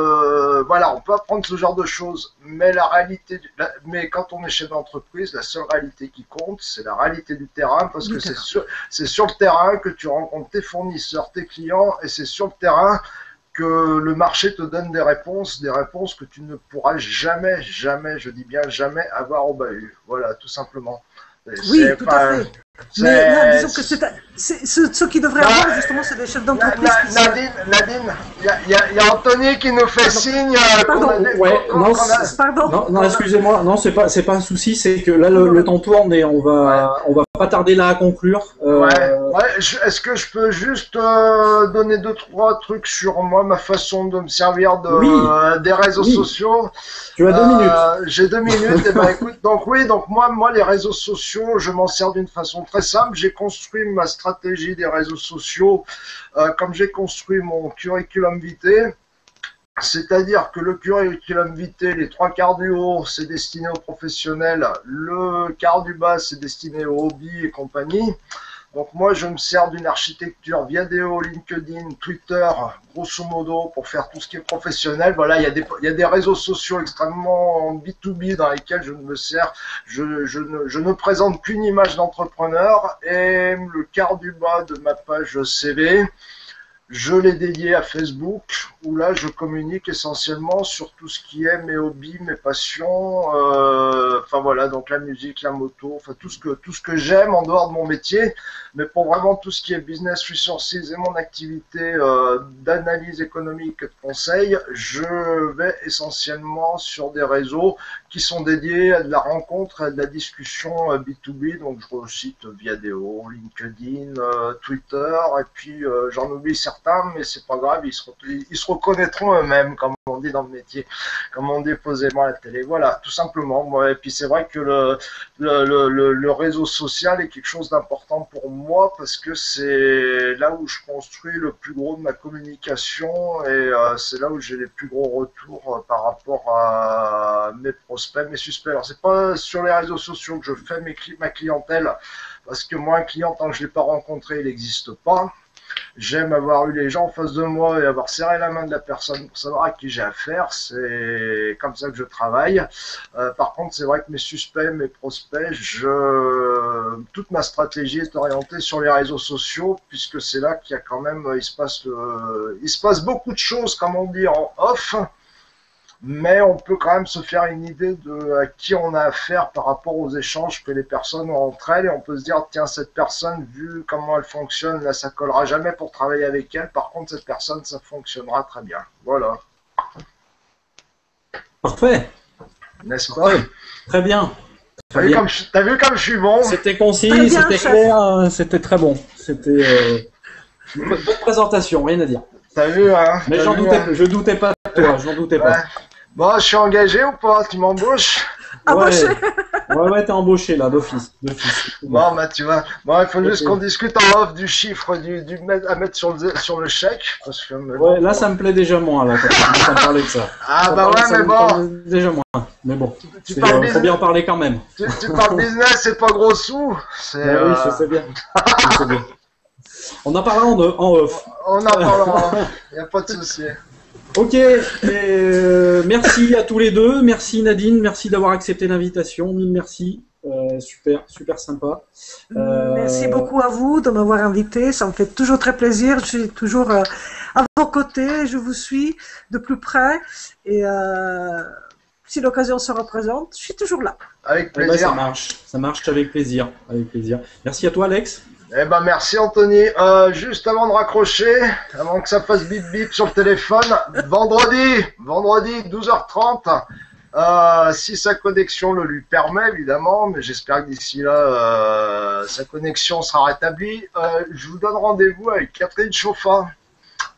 Speaker 2: de voilà, on peut apprendre ce genre de choses. Mais la réalité, du- la- mais quand on est chef d'entreprise, la seule réalité qui compte, c'est la réalité du terrain, parce
Speaker 3: Du
Speaker 2: que c'est
Speaker 3: terrain.
Speaker 2: sur, c'est sur le terrain que tu rencontres tes fournisseurs, tes clients, et c'est sur le terrain que le marché te donne des réponses, des réponses que tu ne pourras jamais, jamais, je dis bien jamais, avoir au bahut. Voilà, tout simplement. Et
Speaker 3: Oui,
Speaker 2: c'est
Speaker 3: tout
Speaker 2: pas-
Speaker 3: à fait.
Speaker 2: c'est-
Speaker 3: Mais là, disons que c'est, c'est- ce, ce qui devrait
Speaker 2: Non,
Speaker 3: avoir justement, c'est des chefs
Speaker 2: Na-
Speaker 3: d'entreprise
Speaker 2: Na-
Speaker 3: qui sont.
Speaker 2: Nadine, Nadine, il y, a- il y a- il y a Anthony qui nous fait
Speaker 3: Pardon.
Speaker 2: signe euh, qu'on
Speaker 3: Pardon.
Speaker 2: a des-
Speaker 4: Ouais,
Speaker 2: qu'on-
Speaker 4: non,
Speaker 2: qu'on a-
Speaker 4: c'est-
Speaker 3: Pardon.
Speaker 4: Non, non, excusez-moi, non, c'est pas, c'est pas un souci, c'est que là le, le temps tourne et on va, on va pas tarder là à conclure. Euh,
Speaker 2: Ouais, ouais, je- est-ce que je peux juste euh, donner deux, trois trucs sur moi, ma façon de me servir de,
Speaker 4: Oui.
Speaker 2: euh, des réseaux
Speaker 4: Oui.
Speaker 2: sociaux?
Speaker 4: Tu as deux
Speaker 2: Euh,
Speaker 4: minutes.
Speaker 2: J'ai deux minutes. Et ben écoute, donc oui, donc moi, moi les réseaux sociaux, je m'en sers d'une façon très simple. J'ai construit ma stratégie des réseaux sociaux euh, comme j'ai construit mon curriculum vitae. C'est-à-dire que le curriculum vitae, les trois quarts du haut, c'est destiné aux professionnels, le quart du bas, c'est destiné aux hobbies et compagnie. Donc moi, je me sers d'une architecture Viadeo, LinkedIn, Twitter, grosso modo, pour faire tout ce qui est professionnel. Voilà, il y a des, il y a des réseaux sociaux extrêmement B deux B dans lesquels je ne me sers, je, je, ne, je ne présente qu'une image d'entrepreneur, et le quart du bas de ma page C V, je l'ai dédié à Facebook, où là je communique essentiellement sur tout ce qui est mes hobbies, mes passions, euh, enfin voilà, donc la musique, la moto, enfin tout ce que tout ce que j'aime en dehors de mon métier, mais pour vraiment tout ce qui est business resources et mon activité euh, d'analyse économique et de conseil, je vais essentiellement sur des réseaux qui sont dédiés à de la rencontre, à de la discussion euh, B deux B, donc je recite Viadeo, LinkedIn, euh, Twitter, et puis euh, j'en oublie certains, mais c'est pas grave, ils se, ils se reconnaîtront eux-mêmes, comme on dit dans le métier, comme on dit posément à la télé. Voilà, tout simplement. Moi, et puis c'est vrai que le, le, le, le réseau social est quelque chose d'important pour moi, parce que c'est là où je construis le plus gros de ma communication, et euh, c'est là où j'ai les plus gros retours euh, par rapport à mes prospects, mes suspects. Alors c'est pas sur les réseaux sociaux que je fais mes cli ma clientèle, parce que moi un client, tant que je l'ai pas rencontré, il n'existe pas. J'aime avoir eu les gens en face de moi et avoir serré la main de la personne pour savoir à qui j'ai affaire. C'est comme ça que je travaille. Euh, par contre, c'est vrai que mes suspects, mes prospects, je... toute ma stratégie est orientée sur les réseaux sociaux, puisque c'est là qu'il y a quand même, il se passe, euh... il se passe beaucoup de choses, comme on dit, en off. Mais on peut quand même se faire une idée de à qui on a affaire par rapport aux échanges que les personnes ont entre elles, et on peut se dire, tiens, cette personne, vu comment elle fonctionne, là, ça collera jamais pour travailler avec elle. Par contre, cette personne, ça fonctionnera très bien. Voilà.
Speaker 4: Parfait.
Speaker 2: N'est-ce pas?
Speaker 4: Parfait. Très bien.
Speaker 2: T'as
Speaker 4: Très
Speaker 2: vu,
Speaker 4: bien.
Speaker 2: comme je- t'as vu comme je suis bon?
Speaker 4: C'était concis,
Speaker 3: Très bien,
Speaker 4: c'était
Speaker 3: chef.
Speaker 4: clair, euh, c'était très bon. C'était euh, une bonne présentation, rien à dire.
Speaker 2: T'as vu, hein?
Speaker 4: Mais
Speaker 2: T'as
Speaker 4: j'en
Speaker 2: vu,
Speaker 4: doutais,
Speaker 2: hein?
Speaker 4: je doutais pas de toi, j'en doutais
Speaker 2: Ouais.
Speaker 4: pas.
Speaker 2: Bon, je suis engagé ou pas? Tu m'embauches?
Speaker 3: Embauché.
Speaker 4: Ouais, ouais, ouais, t'es embauché là, d'office. d'office.
Speaker 2: Bon, bah, tu vois. Bon, il faut juste
Speaker 4: Ok.
Speaker 2: qu'on discute en off du chiffre du, du mètre- à mettre sur le, sur le chèque. Parce que, mais bon.
Speaker 4: Ouais, là, ça me plaît déjà moins, là, quand tu commences à me parler de ça.
Speaker 2: Ah,
Speaker 4: Ça
Speaker 2: bah
Speaker 4: parle-
Speaker 2: ouais,
Speaker 4: ça
Speaker 2: mais
Speaker 4: me
Speaker 2: bon.
Speaker 4: parle déjà moins. Mais bon,
Speaker 2: Tu
Speaker 4: c'est,
Speaker 2: parles
Speaker 4: euh,
Speaker 2: business.
Speaker 4: faut bien en parler quand même.
Speaker 2: Tu, tu parles business, c'est pas gros sous. C'est,
Speaker 4: Ouais, Oui, je
Speaker 2: euh,
Speaker 4: sais bien. Je sais bien. On en parlera en, en off.
Speaker 2: on en parlera. Il n'y a pas de souci.
Speaker 4: Ok, et, euh, merci à tous les deux. Merci Nadine, merci d'avoir accepté l'invitation. Mille merci. Euh, super, super sympa. Euh,
Speaker 3: Merci beaucoup à vous de m'avoir invité. Ça me fait toujours très plaisir. Je suis toujours euh, à vos côtés. Je vous suis de plus près. Et euh, si l'occasion se représente, je suis toujours là.
Speaker 2: Avec
Speaker 4: eh ben,
Speaker 2: plaisir.
Speaker 4: ça marche, ça marche avec plaisir, avec plaisir. Merci à toi Alex.
Speaker 2: Eh ben, merci Anthony. Euh, juste avant de raccrocher, avant que ça fasse bip bip sur le téléphone, vendredi, vendredi, douze heures trente, euh, si sa connexion le lui permet, évidemment, mais j'espère que d'ici là, euh, sa connexion sera rétablie, euh, je vous donne rendez-vous avec Catherine Chauffat.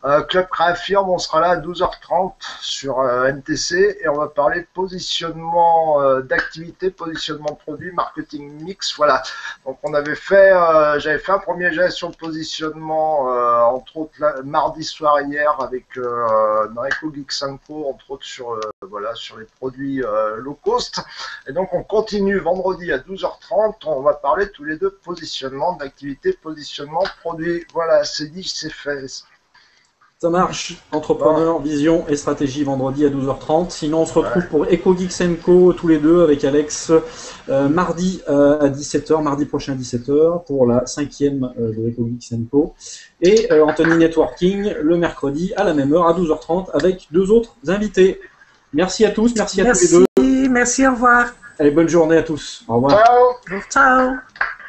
Speaker 2: Euh, Club Créafirme, on sera là à douze heures trente sur euh, N T C et on va parler positionnement euh, d'activité, positionnement de produit, marketing mix. Voilà. Donc on avait fait, euh, j'avais fait un premier geste sur le positionnement, euh, entre autres là, mardi soir hier avec euh, dans EcoGeeks and Co, entre autres sur euh, voilà sur les produits euh, low cost. Et donc on continue vendredi à douze heures trente. On va parler tous les deux positionnement d'activité, positionnement produit. Voilà, c'est dit, c'est fait.
Speaker 4: Ça marche, entrepreneur, vision et stratégie vendredi à douze heures trente. Sinon, on se retrouve ouais. pour EcoGeeks and Co tous les deux avec Alex euh, mardi euh, à dix-sept heures, mardi prochain à dix-sept heures pour la cinquième euh, de EcoGeeks and Co. Et euh, Anthony Networking le mercredi à la même heure à douze heures trente avec deux autres invités. Merci à tous, merci à
Speaker 3: merci,
Speaker 4: tous les deux.
Speaker 3: Merci, au revoir.
Speaker 4: Allez, bonne journée à tous. Au revoir.
Speaker 2: Ciao.
Speaker 3: Ciao.